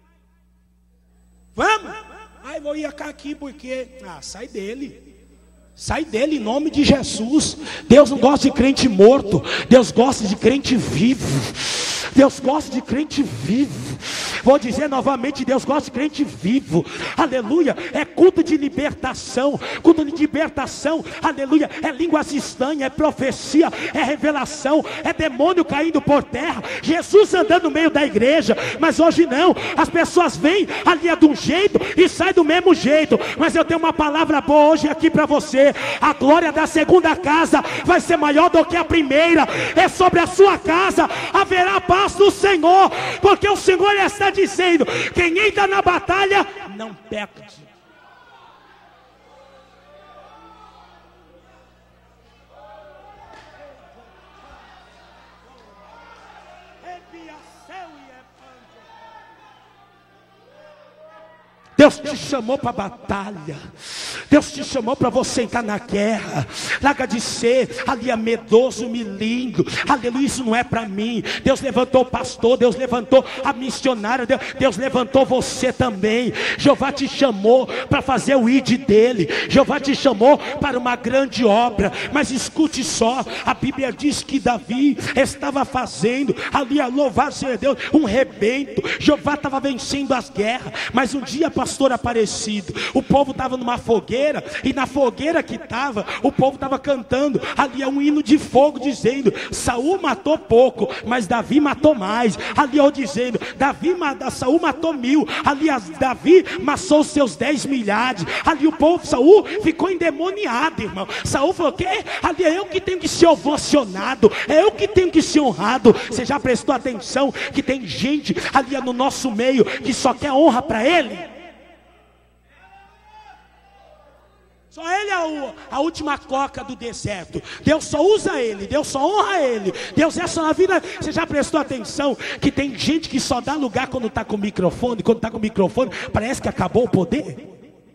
Speaker 5: Vamos? Ai, vou ir aqui porque... sai dele. Sai dele em nome de Jesus. Deus não gosta de crente morto. Deus gosta de crente vivo. Deus gosta de crente vivo. Vou dizer novamente, Deus gosta de crente vivo. Aleluia. É culto de libertação. Culto de libertação. Aleluia. É línguas estranhas, é profecia, é revelação, é demônio caindo por terra. Jesus andando no meio da igreja. Mas hoje não. As pessoas vêm ali de um jeito e saem do mesmo jeito. Mas eu tenho uma palavra boa hoje aqui para você. A glória da segunda casa vai ser maior do que a primeira. É sobre a sua casa haverá paz do Senhor, porque o Senhor está dizendo: quem entra na batalha não perde. Deus te chamou para a batalha. Deus te chamou para você entrar na guerra. Larga de ser ali medroso, milindro. Aleluia, isso não é para mim. Deus levantou o pastor, Deus levantou a missionária, Deus levantou você também. Jeová te chamou para fazer o ID dele. Jeová te chamou para uma grande obra. Mas escute só, a Bíblia diz que Davi estava fazendo ali, a louvar seja Deus, um rebento. Jeová estava vencendo as guerras. Mas um dia, pastor Aparecido, o povo estava numa fogueira, e na fogueira que estava, o povo estava cantando ali um hino de fogo, dizendo: Saul matou pouco, mas Davi matou mais. Ali eu dizendo: Saul matou 1000, ali Davi matou os seus 10 milhares. Ali o povo, Saul ficou endemoniado, irmão. Saul falou: que? Ali é eu que tenho que ser ovacionado, é eu que tenho que ser honrado. Você já prestou atenção que tem gente ali no nosso meio que só quer honra para ele? Só ele é a última coca do deserto. Deus só usa ele, Deus só honra ele. Deus é só na vida. Você já prestou atenção que tem gente que só dá lugar quando está com o microfone? Quando está com o microfone, parece que acabou o poder.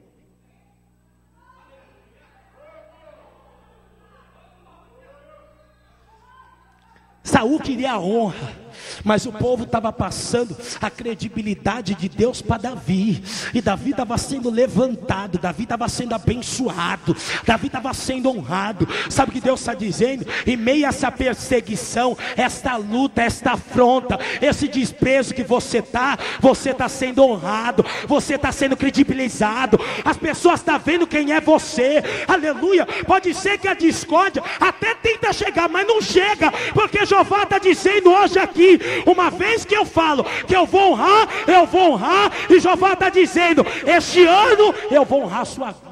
Speaker 5: Saul queria a honra, mas o povo estava passando a credibilidade de Deus para Davi. E Davi estava sendo levantado, Davi estava sendo abençoado, Davi estava sendo honrado. Sabe o que Deus está dizendo? Em meio a essa perseguição, esta luta, esta afronta, esse desprezo que você está sendo honrado, você está sendo credibilizado. As pessoas estão vendo quem é você. Aleluia. Pode ser que a discórdia até tenta chegar, mas não chega, porque Jeová está dizendo hoje aqui: Uma vez que eu falo que eu vou honrar, e Jeová está dizendo, este ano eu vou honrar a sua vida.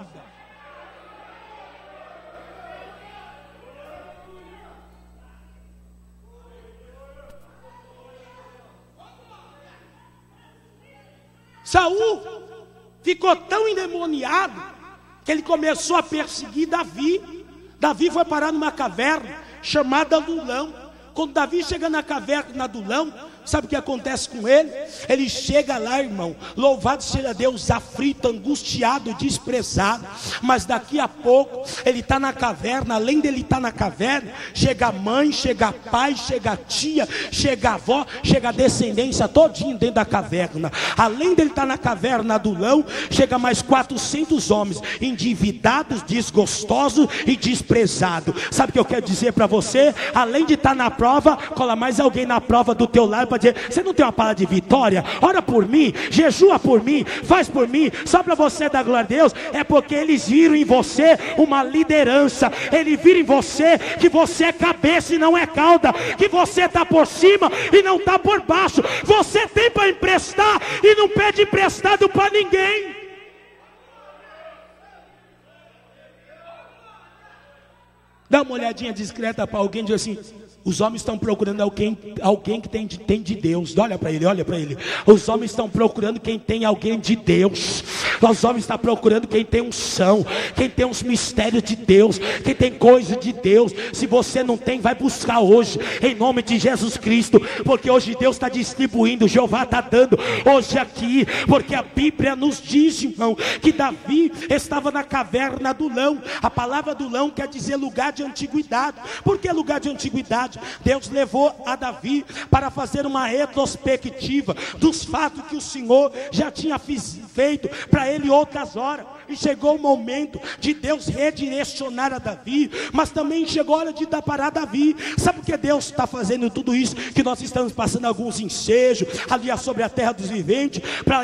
Speaker 5: Saul ficou tão endemoniado que ele começou a perseguir Davi. Davi foi parar numa caverna chamada Adulão. Quando Davi chega na caverna do Adulão, sabe o que acontece com ele? Ele chega lá, irmão, louvado seja Deus, aflito, angustiado, desprezado. Mas daqui a pouco, ele está na caverna. Além dele estar na caverna, chega a mãe, chega a pai, chega a tia, chega a avó, chega a descendência todinho dentro da caverna. Além dele estar na caverna do Adulão, chega mais 400 homens, endividados, desgostosos e desprezados. Sabe o que eu quero dizer para você? Além de estar na prova, cola mais alguém na prova do teu lado para dizer, você não tem uma palavra de vitória? Ora por mim, jejua por mim, faz por mim, só para você dar glória a Deus. É porque eles viram em você uma liderança, eles viram em você que você é cabeça e não é cauda, que você está por cima e não está por baixo, você tem para emprestar e não pede emprestado para ninguém. Dá uma olhadinha discreta para alguém e diz assim, os homens estão procurando alguém que tem de Deus. Olha para ele. Os homens estão procurando quem tem alguém de Deus. Os homens estão procurando quem tem unção, quem tem os mistérios de Deus, quem tem coisa de Deus. Se você não tem, vai buscar hoje, em nome de Jesus Cristo. Porque hoje Deus está distribuindo, Jeová está dando hoje aqui. Porque a Bíblia nos diz, irmão, que Davi estava na caverna do Adulão. A palavra Adulão quer dizer lugar de antiguidade. Por que lugar de antiguidade? Deus levou a Davi para fazer uma retrospectiva dos fatos que o Senhor já tinha feito para ele outras horas. E chegou o momento de Deus redirecionar a Davi, mas também chegou a hora de dar parar Davi. Sabe por que Deus está fazendo tudo isso? Que nós estamos passando alguns ensejos ali sobre a terra dos viventes,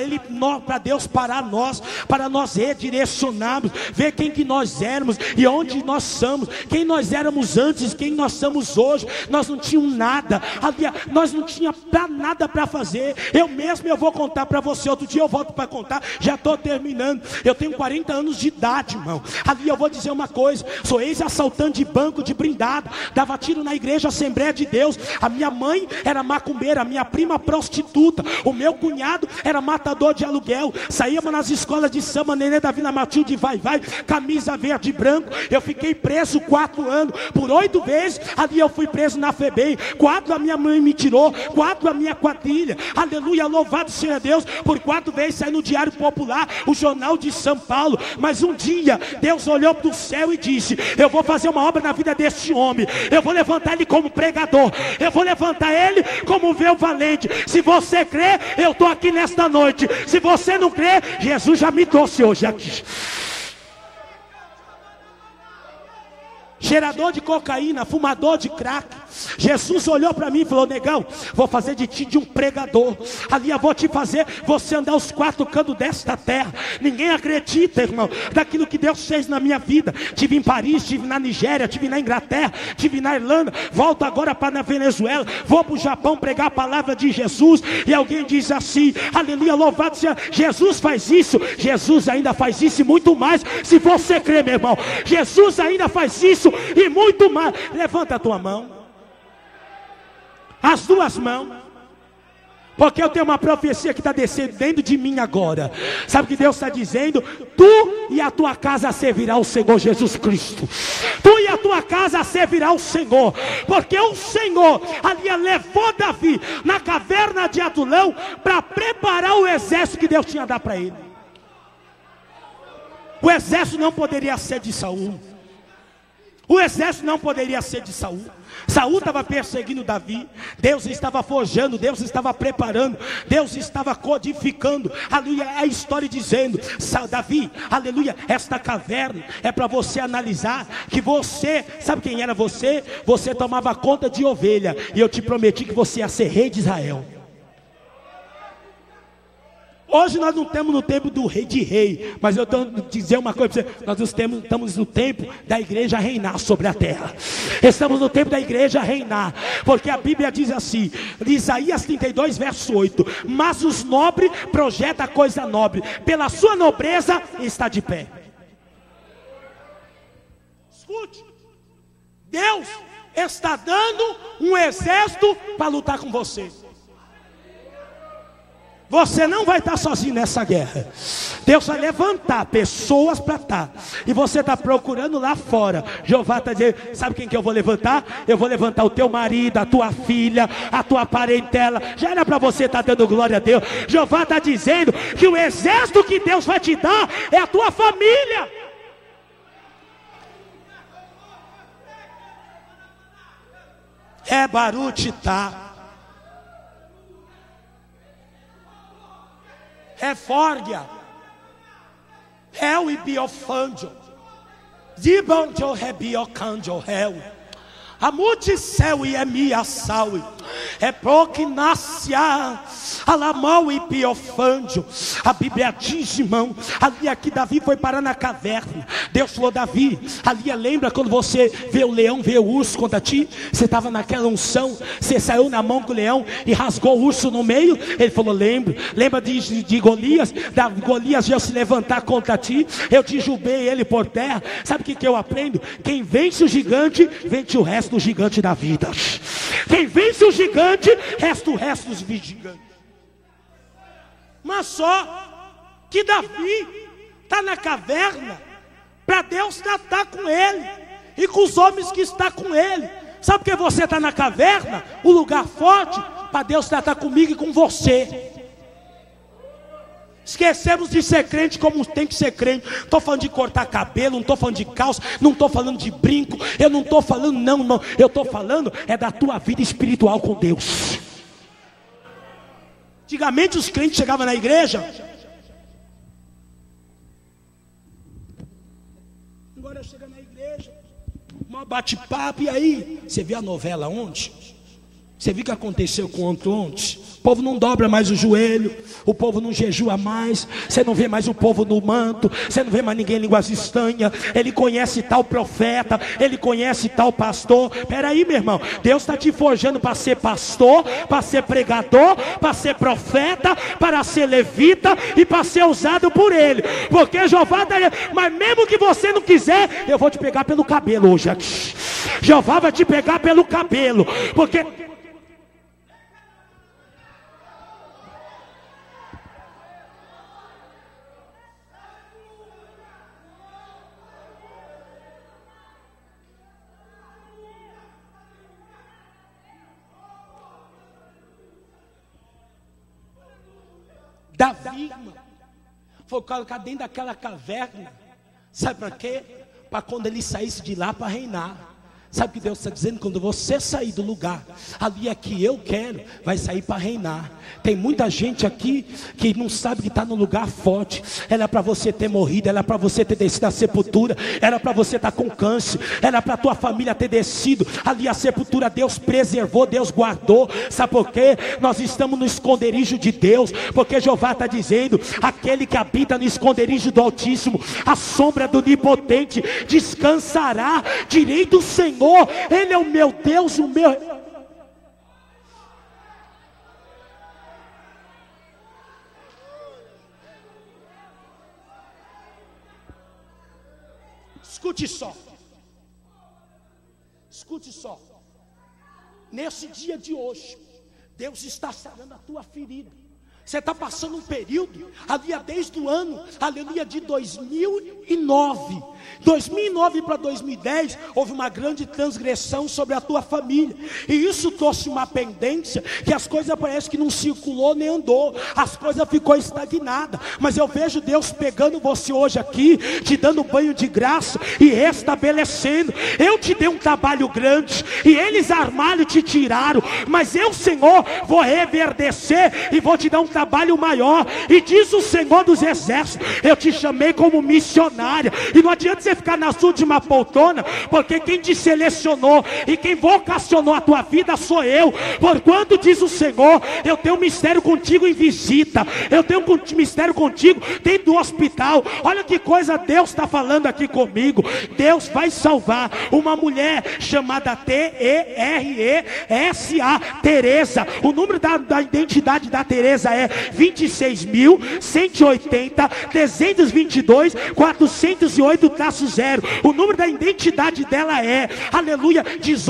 Speaker 5: para Deus parar nós, para nós redirecionarmos, ver quem que nós éramos e onde nós somos, quem nós éramos antes, quem nós somos hoje. Nós não tínhamos nada, nós não tínhamos nada para fazer. Eu vou contar para você, outro dia eu volto para contar, já estou terminando. Eu tenho 40 anos de idade, irmão. Ali eu vou dizer uma coisa, sou ex-assaltante de banco de blindado, dava tiro na igreja Assembleia de Deus. A minha mãe era macumbeira, a minha prima prostituta, o meu cunhado era matador de aluguel. Saíamos nas escolas de samba, Nenê da Vila Matilde, vai, camisa verde e branco. Eu fiquei preso 4 anos, por 8 vezes, ali eu fui preso na FEBEM, 4 a minha mãe me tirou, 4 a minha quadrilha, aleluia, louvado seja Deus, por 4 vezes saí no Diário Popular, o Jornal de São Paulo. Mas um dia, Deus olhou para o céu e disse, eu vou fazer uma obra na vida deste homem, eu vou levantar ele como pregador, eu vou levantar ele como véu valente. Se você crê, eu estou aqui nesta noite. Se você não crê, Jesus já me trouxe hoje aqui. Cheirador de cocaína, fumador de crack. Jesus olhou para mim e falou, negão, vou fazer de ti de um pregador. Ali eu vou te fazer você andar os 4 cantos desta terra. Ninguém acredita, irmão, daquilo que Deus fez na minha vida. Tive em Paris, tive na Nigéria, tive na Inglaterra, tive na Irlanda, volto agora para a Venezuela, vou para o Japão pregar a palavra de Jesus. E alguém diz assim, aleluia, louvado seja Jesus, faz isso. Jesus ainda faz isso e muito mais, se você crê, meu irmão. Jesus ainda faz isso e muito mais. Levanta a tua mão, as 2 mãos, porque eu tenho uma profecia que está descendo dentro de mim agora. Sabe o que Deus está dizendo? Tu e a tua casa servirá o Senhor Jesus Cristo. Tu e a tua casa servirá o Senhor, porque o Senhor ali levou Davi na caverna de Adulão para preparar o exército que Deus tinha dado para ele. O exército não poderia ser de Saul. O exército não poderia ser de Saul. Saul estava perseguindo Davi. Deus estava forjando, Deus estava preparando, Deus estava codificando. Aleluia, a história dizendo, Davi, aleluia, esta caverna é para você analisar que você, sabe quem era você? Você tomava conta de ovelha, e eu te prometi que você ia ser rei de Israel. Hoje nós não estamos no tempo do rei de rei, mas eu estou dizer uma coisa para você, nós estamos no tempo da igreja reinar sobre a terra. Estamos no tempo da igreja reinar, porque a Bíblia diz assim, Isaías 32 verso 8, mas os nobres projetam coisa nobre, pela sua nobreza está de pé. Escute, Deus está dando um exército para lutar com você. Você não vai estar sozinho nessa guerra. Deus vai levantar pessoas para estar. E você está procurando lá fora. Jeová está dizendo, sabe quem que eu vou levantar? Eu vou levantar o teu marido, a tua filha, a tua parentela. Já era para você estar dando glória a Deus. Jeová está dizendo que o exército que Deus vai te dar é a tua família. É Barutitá. É Fórgia, é o Ibiofanjo, Dibonjo Rebiocanjo, Amuti céu e Emia Saui, é Procnácia, Alamau e Piofanjo. A Bíblia diz, irmão, ali aqui Davi foi parar na caverna. Deus falou, Davi, ali lembra quando você vê o leão, vê o urso contra ti? Você estava naquela unção, você saiu na mão com o leão e rasgou o urso no meio? Ele falou, lembro. Lembra de Golias? Golias veio se levantar contra ti, eu derrubei ele por terra. Sabe o que eu aprendo? Quem vence o gigante, vence o resto do gigante da vida. Quem vence o gigante, resta o resto dos gigantes. Mas só que Davi está na caverna para Deus tratar com ele e com os homens que estão com ele. Sabe por que você está na caverna? O lugar forte para Deus tratar comigo e com você. Esquecemos de ser crente como tem que ser crente. Não estou falando de cortar cabelo, não estou falando de calça, não estou falando de brinco. Eu não estou falando, não, irmão. Eu estou falando é da tua vida espiritual com Deus. Antigamente os crentes chegavam na igreja. Agora chega na igreja, um bate-papo, e aí? Você viu a novela ontem? Você viu o que aconteceu com ontem? O povo não dobra mais o joelho, o povo não jejua mais, você não vê mais o povo no manto, você não vê mais ninguém em línguas estranhas. Ele conhece tal profeta, ele conhece tal pastor. Peraí, meu irmão, Deus está te forjando para ser pastor, para ser pregador, para ser profeta, para ser levita e para ser usado por ele. Porque Jeová está, mas mesmo que você não quiser, eu vou te pegar pelo cabelo hoje aqui. Jeová vai te pegar pelo cabelo, porque Davi, irmão, foi colocar dentro daquela caverna. Sabe para quê? Para quando ele saísse de lá para reinar. Sabe o que Deus está dizendo? Quando você sair do lugar, ali é que eu quero, vai sair para reinar. Tem muita gente aqui que não sabe que está no lugar forte. Era para você ter morrido, era para você ter descido à sepultura, era para você estar com câncer, era para a tua família ter descido ali à sepultura. Deus preservou, Deus guardou. Sabe por quê? Nós estamos no esconderijo de Deus, porque Jeová está dizendo, aquele que habita no esconderijo do Altíssimo, a sombra do Onipotente, descansará. Direi do Senhor, Ele é o meu Deus, o meu... Escute só. Escute só. Nesse dia de hoje, Deus está sarando a tua ferida. Você está passando um período, ali desde o ano, aleluia, de 2009. 2009 para 2010, houve uma grande transgressão sobre a tua família. E isso trouxe uma pendência, que as coisas parece que não circulou nem andou. As coisas ficou estagnadas. Mas eu vejo Deus pegando você hoje aqui, te dando banho de graça e restabelecendo. Eu te dei um trabalho grande, e eles armaram e te tiraram. Mas eu, Senhor, vou reverdecer e vou te dar um trabalho maior. E diz o Senhor dos Exércitos: eu te chamei como missionária. E não adianta você ficar na sua última poltrona, porque quem te selecionou e quem vocacionou a tua vida sou eu. Porquanto, diz o Senhor, eu tenho um mistério contigo em visita, eu tenho um mistério contigo dentro do hospital. Olha que coisa Deus está falando aqui comigo. Deus vai salvar uma mulher chamada Teresa, Teresa. O número da identidade da Teresa é 26.180.322.408-0. O número da identidade dela é, aleluia,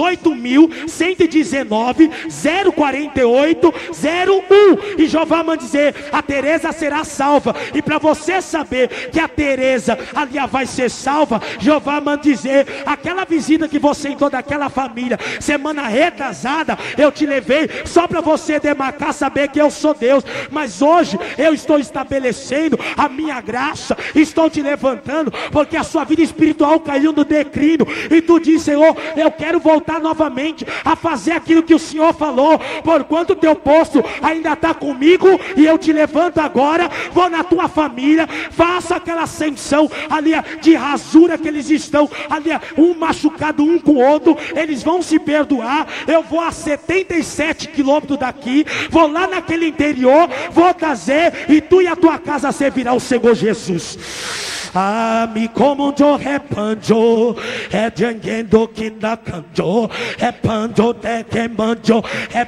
Speaker 5: 18.119.048.01. E Jeová manda dizer: a Teresa será salva. E para você saber que a Teresa ali vai ser salva, Jeová manda dizer: aquela visita que você entrou daquela família semana retrasada, eu te levei só para você demarcar, saber que eu sou Deus. Mas hoje eu estou estabelecendo a minha graça, estou te levantando, porque a sua vida espiritual caiu no declínio, e tu diz: Senhor, eu quero voltar novamente a fazer aquilo que o Senhor falou. Porquanto o teu posto ainda está comigo, e eu te levanto agora, vou na tua família, faço aquela ascensão ali de rasura que eles estão ali, um machucado um com o outro, eles vão se perdoar. Eu vou a 77 quilômetros daqui, vou lá naquele interior, vou trazer, e tu e a tua casa servirá o Senhor Jesus. Mi comando repanjo, jangendo que na canjo, repanjo de que manjo,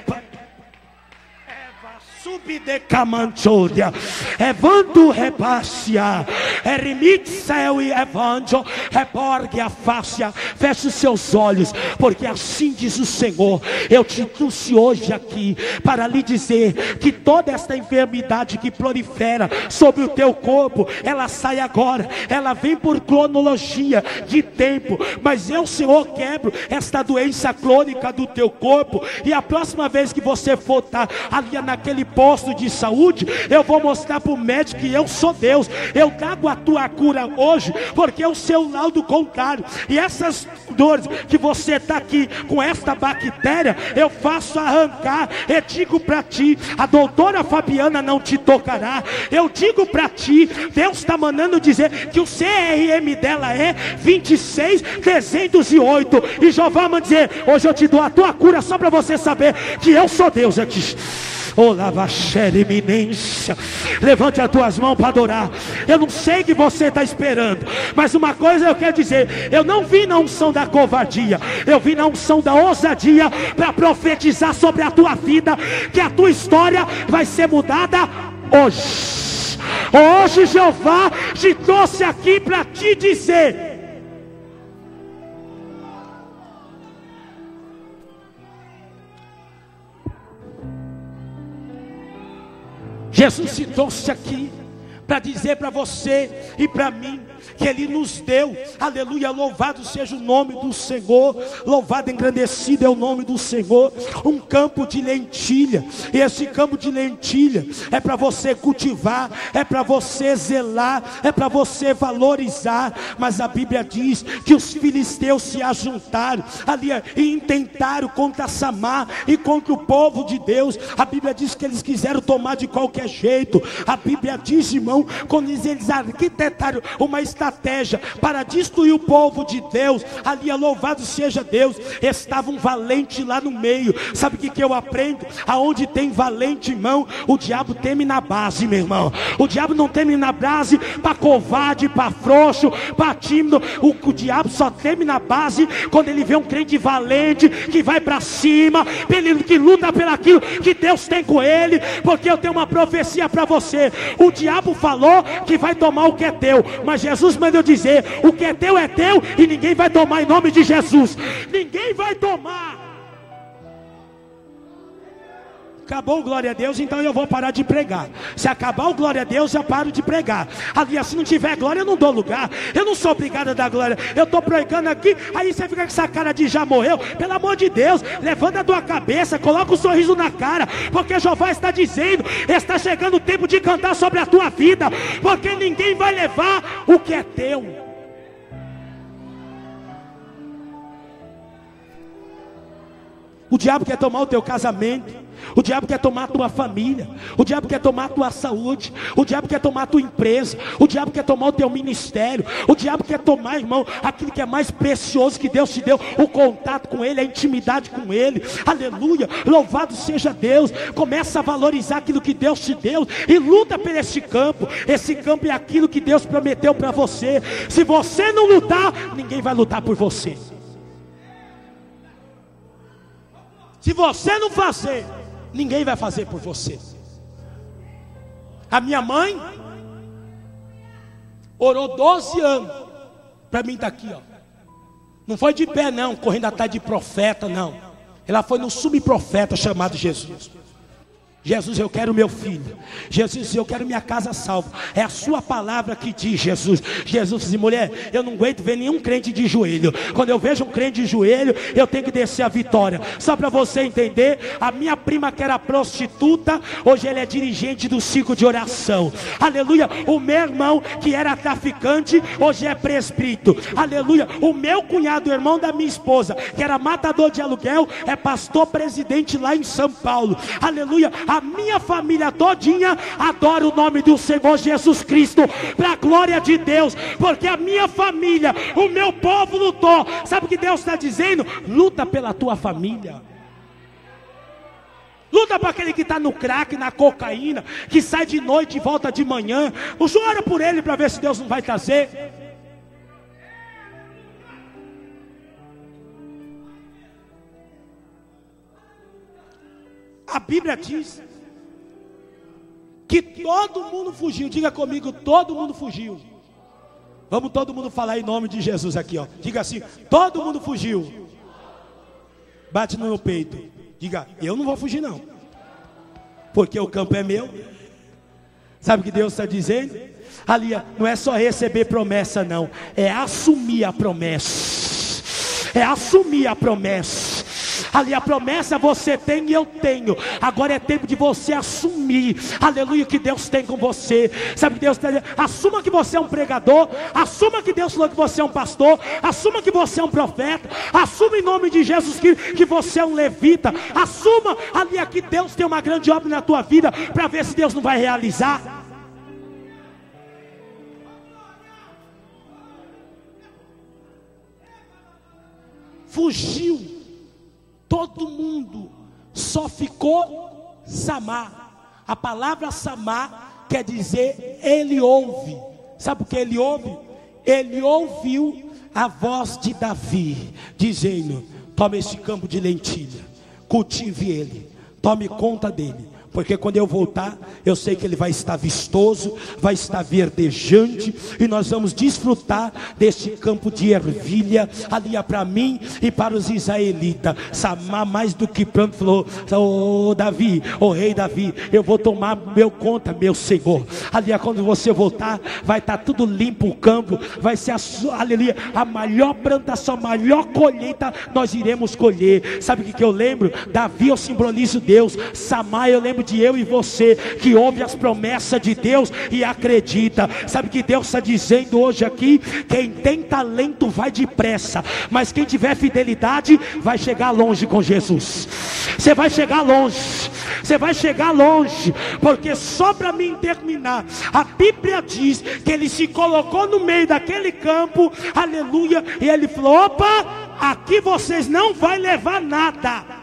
Speaker 5: subide camanchoria, evando repassia, remixel e evanjo, reborgue a face, feche os seus olhos, porque assim diz o Senhor: eu te trouxe hoje aqui para lhe dizer que toda esta enfermidade que prolifera sobre o teu corpo, ela sai agora, ela vem por cronologia de tempo, mas eu, Senhor, quebro esta doença crônica do teu corpo. E a próxima vez que você for estar ali naquele posto de saúde, eu vou mostrar para o médico que eu sou Deus. Eu trago a tua cura hoje, porque o seu laudo contrário, e essas dores que você está aqui com esta bactéria, eu faço arrancar. E digo para ti: a doutora Fabiana não te tocará. Eu digo para ti, Deus está mandando dizer que o CRM dela é 26.308. E Jeová manda dizer: hoje eu te dou a tua cura, só para você saber que eu sou Deus aqui. Iminência. Levante as tuas mãos para adorar. Eu não sei o que você está esperando, mas uma coisa eu quero dizer: eu não vim na unção da covardia, eu vim na unção da ousadia, para profetizar sobre a tua vida, que a tua história vai ser mudada hoje. Hoje Jeová te trouxe aqui para te dizer: Jesus se trouxe aqui para dizer para você e para mim que Ele nos deu, aleluia, louvado seja o nome do Senhor, louvado, engrandecido é o nome do Senhor, um campo de lentilha. E esse campo de lentilha é para você cultivar, é para você zelar, é para você valorizar. Mas a Bíblia diz que os filisteus se ajuntaram ali e intentaram contra Samar e contra o povo de Deus. A Bíblia diz que eles quiseram tomar de qualquer jeito. A Bíblia diz, irmão, quando eles arquitetaram uma estratégia para destruir o povo de Deus, ali, louvado seja Deus, estava um valente lá no meio. Sabe o que eu aprendo? Aonde tem valente, irmão, o diabo teme na base, meu irmão. O diabo não teme na base para covarde, para frouxo, para tímido. O diabo só teme na base quando ele vê um crente valente, que vai para cima, que luta pelaquilo que Deus tem com ele. Porque eu tenho uma profecia para você: o diabo falou que vai tomar o que é teu, mas Jesus mandou dizer: o que é teu e ninguém vai tomar, em nome de Jesus. Ninguém vai tomar. Acabou o glória a Deus, então eu vou parar de pregar. Se acabar o glória a Deus, eu paro de pregar. Aliás, se não tiver glória, eu não dou lugar. Eu não sou obrigado a dar glória. Eu estou pregando aqui, aí você fica com essa cara de já morreu. Pelo amor de Deus, levanta a tua cabeça, coloca um sorriso na cara, porque Jeová está dizendo: está chegando o tempo de cantar sobre a tua vida, porque ninguém vai levar o que é teu. O diabo quer tomar o teu casamento. O diabo quer tomar a tua família. O diabo quer tomar a tua saúde. O diabo quer tomar a tua empresa. O diabo quer tomar o teu ministério. O diabo quer tomar, irmão, aquilo que é mais precioso que Deus te deu, o contato com Ele, a intimidade com Ele. Aleluia, louvado seja Deus. Começa a valorizar aquilo que Deus te deu e luta por esse campo. Esse campo é aquilo que Deus prometeu para você. Se você não lutar, ninguém vai lutar por você. Se você não fazer, ninguém vai fazer por você. A minha mãe orou 12 anos para mim estar aqui, ó. Não foi de pé não, correndo atrás de profeta não. Ela foi no subprofeta chamado Jesus. Jesus, eu quero meu filho. Jesus, eu quero minha casa salva. É a sua palavra que diz, Jesus. Jesus disse, mulher, eu não aguento ver nenhum crente de joelho. Quando eu vejo um crente de joelho, eu tenho que descer a vitória. Só para você entender, a minha prima que era prostituta, hoje ele é dirigente do ciclo de oração. Aleluia. O meu irmão que era traficante, hoje é presbítero. Aleluia. O meu cunhado, o irmão da minha esposa, que era matador de aluguel, é pastor presidente lá em São Paulo. Aleluia. A minha família todinha adora o nome do Senhor Jesus Cristo, para a glória de Deus, porque a minha família, o meu povo lutou. Sabe o que Deus está dizendo? Luta pela tua família. Luta para aquele que está no crack, na cocaína, que sai de noite e volta de manhã. Ora por ele para ver se Deus não vai trazer. A Bíblia diz que todo mundo fugiu. Diga comigo, todo mundo fugiu. Vamos todo mundo falar em nome de Jesus aqui, ó. Diga assim, todo mundo fugiu. Bate no meu peito. Diga, eu não vou fugir não, porque o campo é meu. Sabe o que Deus está dizendo? Ali, não é só receber promessa não, é assumir a promessa. É assumir a promessa. Ali a promessa você tem e eu tenho. Agora é tempo de você assumir, aleluia, o que Deus tem com você. Sabe o que Deus está dizendo? Assuma que você é um pregador. Assuma que Deus falou que você é um pastor. Assuma que você é um profeta. Assuma em nome de Jesus que você é um levita. Assuma ali que Deus tem uma grande obra na tua vida, para ver se Deus não vai realizar. Fugiu todo mundo, só ficou Samar. A palavra Samar quer dizer ele ouve. Sabe o que ele ouve? Ele ouviu a voz de Davi dizendo: tome esse campo de lentilha, cultive ele, tome conta dele, porque quando eu voltar, eu sei que ele vai estar vistoso, vai estar verdejante, e nós vamos desfrutar deste campo de ervilha, ali para mim e para os israelitas. Samar mais do que pronto falou: ô Davi, ô rei Davi, eu vou tomar meu conta, meu Senhor. Ali quando você voltar, vai estar tudo limpo o campo, vai ser aleluia, a maior plantação, a maior colheita nós iremos colher. Sabe o que eu lembro? Davi eu simbolizo Deus, Samar eu lembro de eu e você, que ouve as promessas de Deus e acredita. Sabe que Deus está dizendo hoje aqui? Quem tem talento vai depressa, mas quem tiver fidelidade vai chegar longe com Jesus. Você vai chegar longe, você vai chegar longe, porque só para mim terminar, a Bíblia diz que ele se colocou no meio daquele campo, aleluia, e ele falou: opa, aqui vocês não vão levar nada.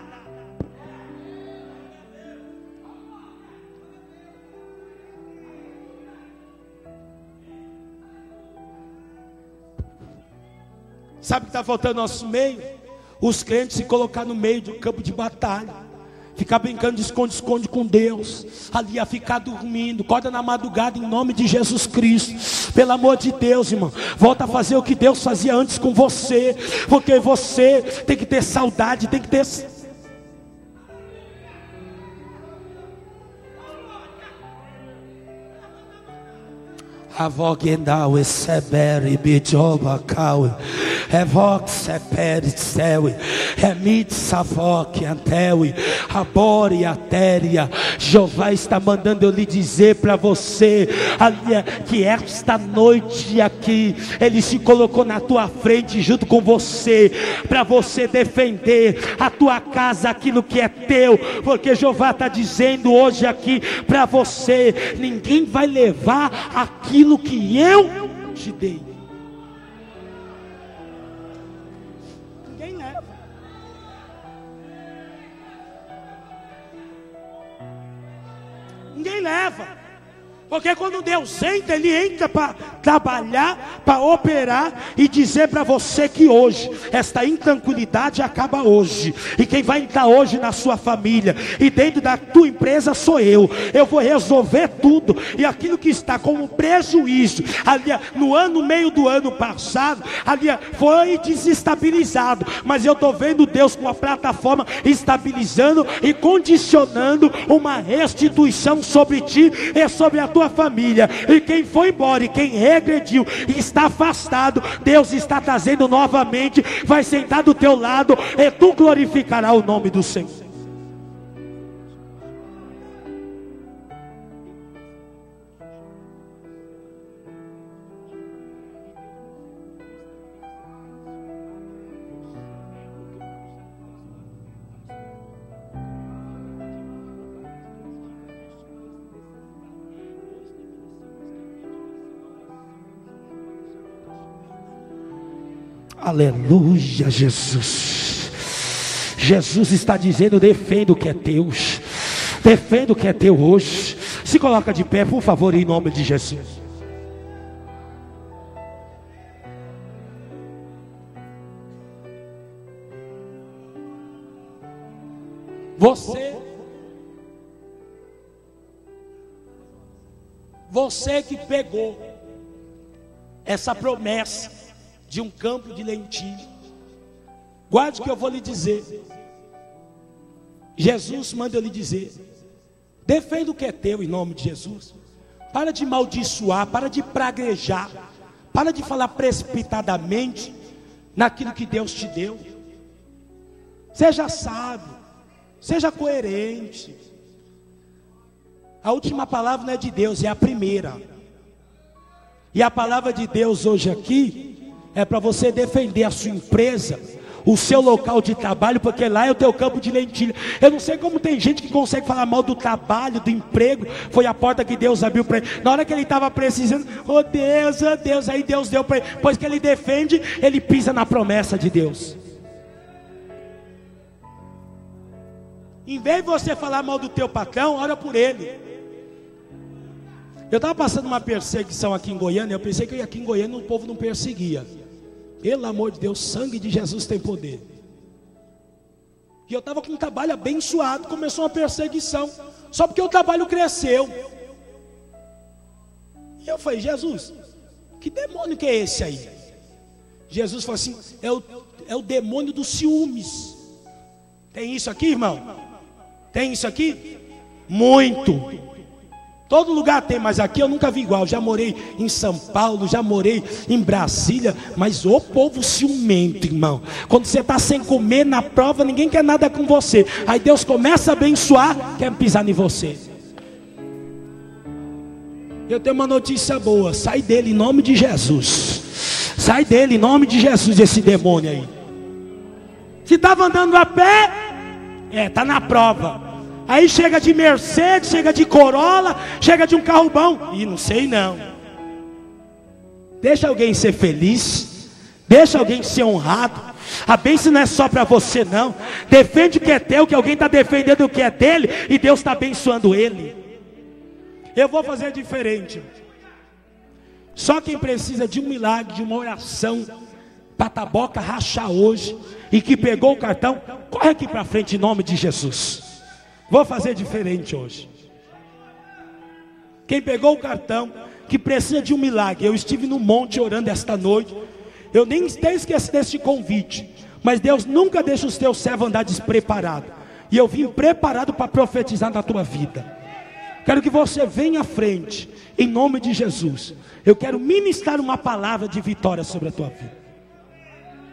Speaker 5: Sabe o que está faltando no nosso meio? Os crentes se colocar no meio do campo de batalha, ficar brincando de esconde-esconde com Deus, ali a ficar dormindo. Acorda na madrugada em nome de Jesus Cristo. Pelo amor de Deus, irmão, volta a fazer o que Deus fazia antes com você, porque você tem que ter saudade, tem que ter... Evox Eperitsewi, Emitsavoc Antewi, Abore Atéria. Jeová está mandando eu lhe dizer para você que esta noite aqui Ele se colocou na tua frente junto com você, para você defender a tua casa, aquilo que é teu, porque Jeová está dizendo hoje aqui para você: ninguém vai levar aquilo que eu te dei. Ninguém leva. Ninguém leva. Porque quando Deus entra, Ele entra para trabalhar, para operar e dizer para você que hoje, esta intranquilidade acaba hoje. E quem vai entrar hoje na sua família e dentro da tua empresa sou eu. Eu vou resolver tudo. E aquilo que está como prejuízo ali no meio do ano passado, ali foi desestabilizado. Mas eu estou vendo Deus com a plataforma estabilizando e condicionando uma restituição sobre ti e sobre a tua família. E quem foi embora e quem regrediu e está afastado, Deus está trazendo novamente, vai sentar do teu lado e tu glorificarás o nome do Senhor. Aleluia, Jesus. Jesus está dizendo: defenda o que é teu, defenda o que é teu hoje. Se coloca de pé, por favor, em nome de Jesus. Você que pegou essa promessa de um campo de lentilha, guarde o que eu vou lhe dizer. Jesus manda eu lhe dizer: defenda o que é teu em nome de Jesus. Para de maldiçoar, para de praguejar, para de falar precipitadamente naquilo que Deus te deu. Seja sábio, seja coerente. A última palavra não é de Deus, é a primeira. E a palavra de Deus hoje aqui é para você defender a sua empresa, o seu local de trabalho, porque lá é o teu campo de lentilha. Eu não sei como tem gente que consegue falar mal do trabalho, do emprego. Foi a porta que Deus abriu para ele. Na hora que ele estava precisando, oh Deus, aí Deus deu para ele. Pois que ele defende, ele pisa na promessa de Deus. Em vez de você falar mal do teu patrão, ora por ele. Eu estava passando uma perseguição aqui em Goiânia. Eu pensei que aqui em Goiânia o povo não perseguia. Pelo amor de Deus, sangue de Jesus tem poder. E eu estava com um trabalho abençoado. Começou uma perseguição, só porque o trabalho cresceu. E eu falei: Jesus, que demônio que é esse aí? Jesus falou assim: é o demônio dos ciúmes. Tem isso aqui, irmão? Tem isso aqui? Muito. Todo lugar tem, mas aqui eu nunca vi igual. Já morei em São Paulo, já morei em Brasília. Mas o povo ciumento, irmão. Quando você está sem comer na prova, ninguém quer nada com você. Aí Deus começa a abençoar, quer pisar em você. Eu tenho uma notícia boa: sai dele em nome de Jesus. Sai dele em nome de Jesus, esse demônio aí. Se estava andando a pé, está na prova. Aí chega de Mercedes, chega de Corolla, chega de um carro bom. E não sei não. Deixa alguém ser feliz. Deixa alguém ser honrado. A bênção não é só para você não. Defende o que é teu, que alguém está defendendo o que é dele. E Deus está abençoando ele. Eu vou fazer diferente. Só quem precisa de um milagre, de uma oração, para a boca rachar hoje, e que pegou o cartão, corre aqui para frente em nome de Jesus. Vou fazer diferente hoje. Quem pegou o cartão, que precisa de um milagre. Eu estive no monte orando esta noite. Eu nem esqueci desse convite. Mas Deus nunca deixa os teus servos andar despreparados. E eu vim preparado para profetizar na tua vida. Quero que você venha à frente, em nome de Jesus. Eu quero ministrar uma palavra de vitória sobre a tua vida.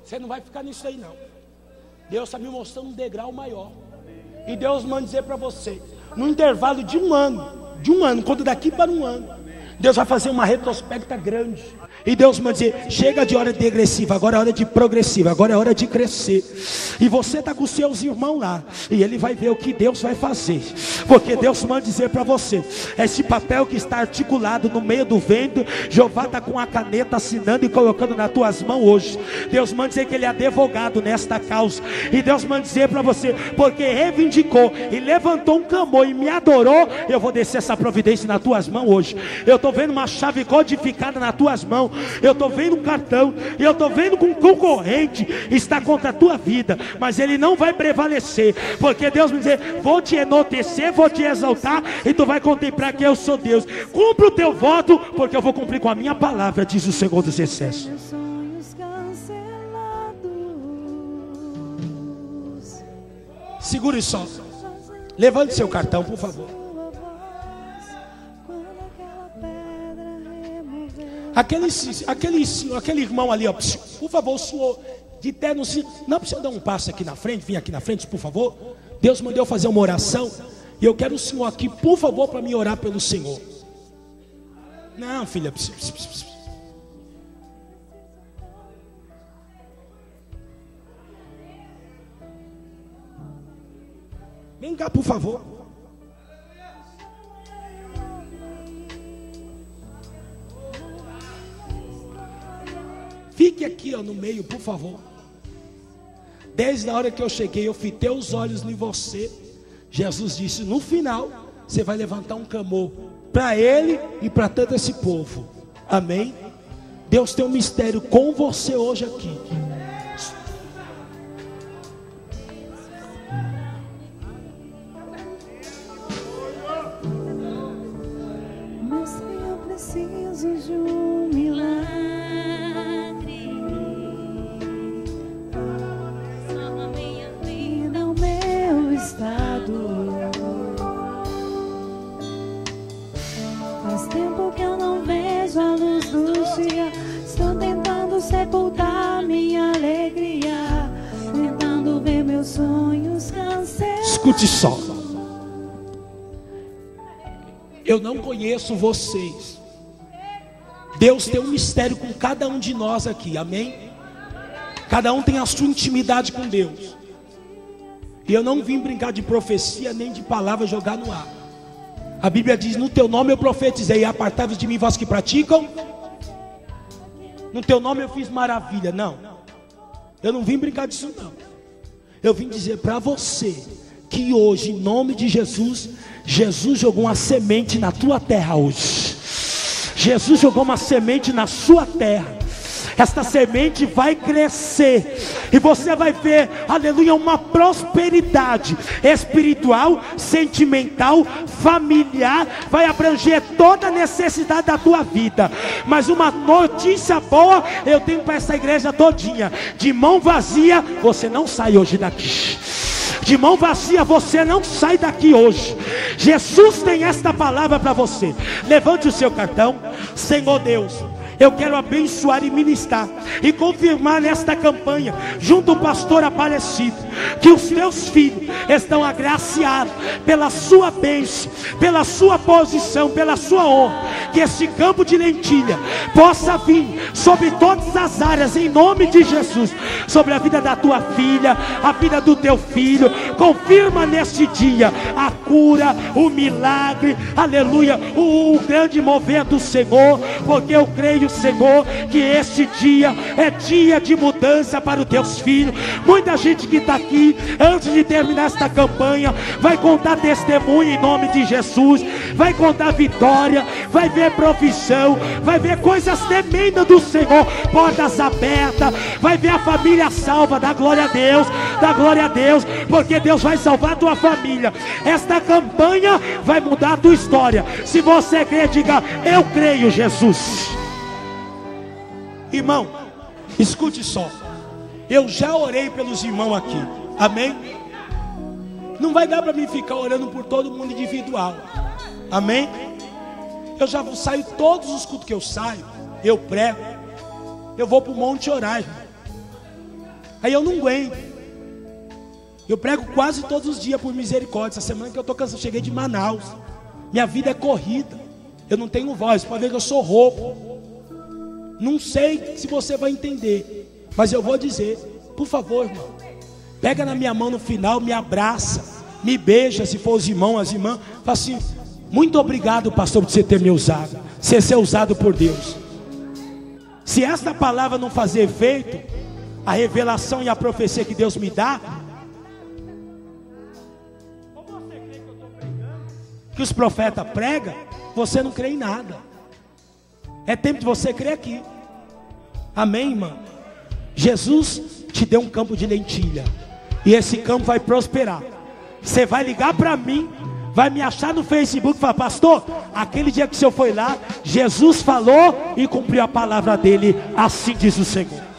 Speaker 5: Você não vai ficar nisso aí não. Deus está me mostrando um degrau maior. E Deus manda dizer para você, no intervalo de um ano, quando daqui para um ano, Deus vai fazer uma retrospecta grande. E Deus manda dizer, chega de hora degressiva, agora é hora de progressiva, agora é hora de crescer. E você está com os seus irmãos lá, e ele vai ver o que Deus vai fazer. Porque Deus manda dizer para você, esse papel que está articulado no meio do vento, Jeová está com a caneta assinando e colocando nas tuas mãos hoje. Deus manda dizer que ele é advogado nesta causa. E Deus manda dizer para você, porque reivindicou e levantou um clamor e me adorou, eu vou descer essa providência nas tuas mãos hoje. Eu estou vendo uma chave codificada nas tuas mãos. Eu estou vendo um cartão, e eu estou vendo que um concorrente está contra a tua vida, mas ele não vai prevalecer, porque Deus me diz, vou te enaltecer, vou te exaltar, e tu vai contemplar que eu sou Deus. Cumpra o teu voto, porque eu vou cumprir com a minha palavra, diz o Senhor dos Exércitos. Segure só, levante seu cartão, por favor. Aquele irmão ali, ó, por favor, o senhor de terno, não precisa dar um passo aqui na frente, vem aqui na frente, por favor. Deus mandou fazer uma oração, e eu quero o senhor aqui, por favor, para me orar pelo Senhor. Não, filha, vem cá, por favor. Fique aqui, ó, no meio, por favor. Desde a hora que eu cheguei, eu fitei os olhos em você. Jesus disse, no final, você vai levantar um clamor para ele e para todo esse povo. Amém? Deus tem um mistério com você hoje aqui.
Speaker 2: Mas eu preciso de um milagre. Faz tempo que eu não vejo a luz do dia. Estou tentando sepultar minha alegria, tentando ver meus sonhos cancelados.
Speaker 5: Escute só. Eu não conheço vocês. Deus tem um mistério com cada um de nós aqui, amém? Cada um tem a sua intimidade com Deus. E eu não vim brincar de profecia, nem de palavra jogar no ar. A Bíblia diz, no teu nome eu profetizei, apartai-vos de mim vós que praticam. No teu nome eu fiz maravilha. Não, eu não vim brincar disso não. Eu vim dizer para você, que hoje, em nome de Jesus, Jesus jogou uma semente na tua terra hoje. Jesus jogou uma semente na sua terra. Esta semente vai crescer, e você vai ver, aleluia, uma prosperidade espiritual, sentimental, familiar, vai abranger toda a necessidade da tua vida. Mas uma notícia boa eu tenho para essa igreja todinha: de mão vazia você não sai hoje daqui. De mão vazia você não sai daqui hoje. Jesus tem esta palavra para você. Levante o seu cartão. Senhor Deus, eu quero abençoar e ministrar e confirmar nesta campanha, junto ao pastor Aparecido, que os teus filhos estão agraciados pela sua bênção, pela sua posição, pela sua honra. Que esse campo de lentilha possa vir sobre todas as áreas, em nome de Jesus, sobre a vida da tua filha, a vida do teu filho. Confirma neste dia a cura, o milagre, aleluia, o grande mover do Senhor, porque eu creio, Senhor, que este dia é dia de mudança para os teus filhos. Muita gente que está aqui, antes de terminar esta campanha, vai contar testemunho em nome de Jesus, vai contar vitória, vai ver provisão, vai ver coisas tremendas do Senhor, portas abertas, vai ver a família salva. Dá glória a Deus, dá glória a Deus, porque Deus vai salvar a tua família. Esta campanha vai mudar a tua história. Se você crê, diga: eu creio, Jesus. Irmão, escute só. Eu já orei pelos irmãos aqui, amém? Não vai dar para mim ficar orando por todo mundo individual, amém? Eu já saio todos os cultos que eu saio, eu prego, eu vou para o monte orar, irmão. Aí eu não aguento. Eu prego quase todos os dias por misericórdia. Essa semana que eu estou cansado, cheguei de Manaus. Minha vida é corrida. Eu não tenho voz, pode ver que eu sou rouco. Não sei se você vai entender, mas eu vou dizer, por favor, irmão, pega na minha mão no final, me abraça, me beija, se for os irmãos, as irmãs. Fala assim: muito obrigado, pastor, por você ter me usado. Você ser usado por Deus. Se esta palavra não fazer efeito, a revelação e a profecia que Deus me dá, ou você crê que eu estou pregando, que os profetas pregam, você não crê em nada. É tempo de você crer aqui. Amém, irmão? Jesus te deu um campo de lentilha, e esse campo vai prosperar. Você vai ligar para mim, vai me achar no Facebook e falar: pastor, aquele dia que o senhor foi lá, Jesus falou e cumpriu a palavra dele. Assim diz o Senhor.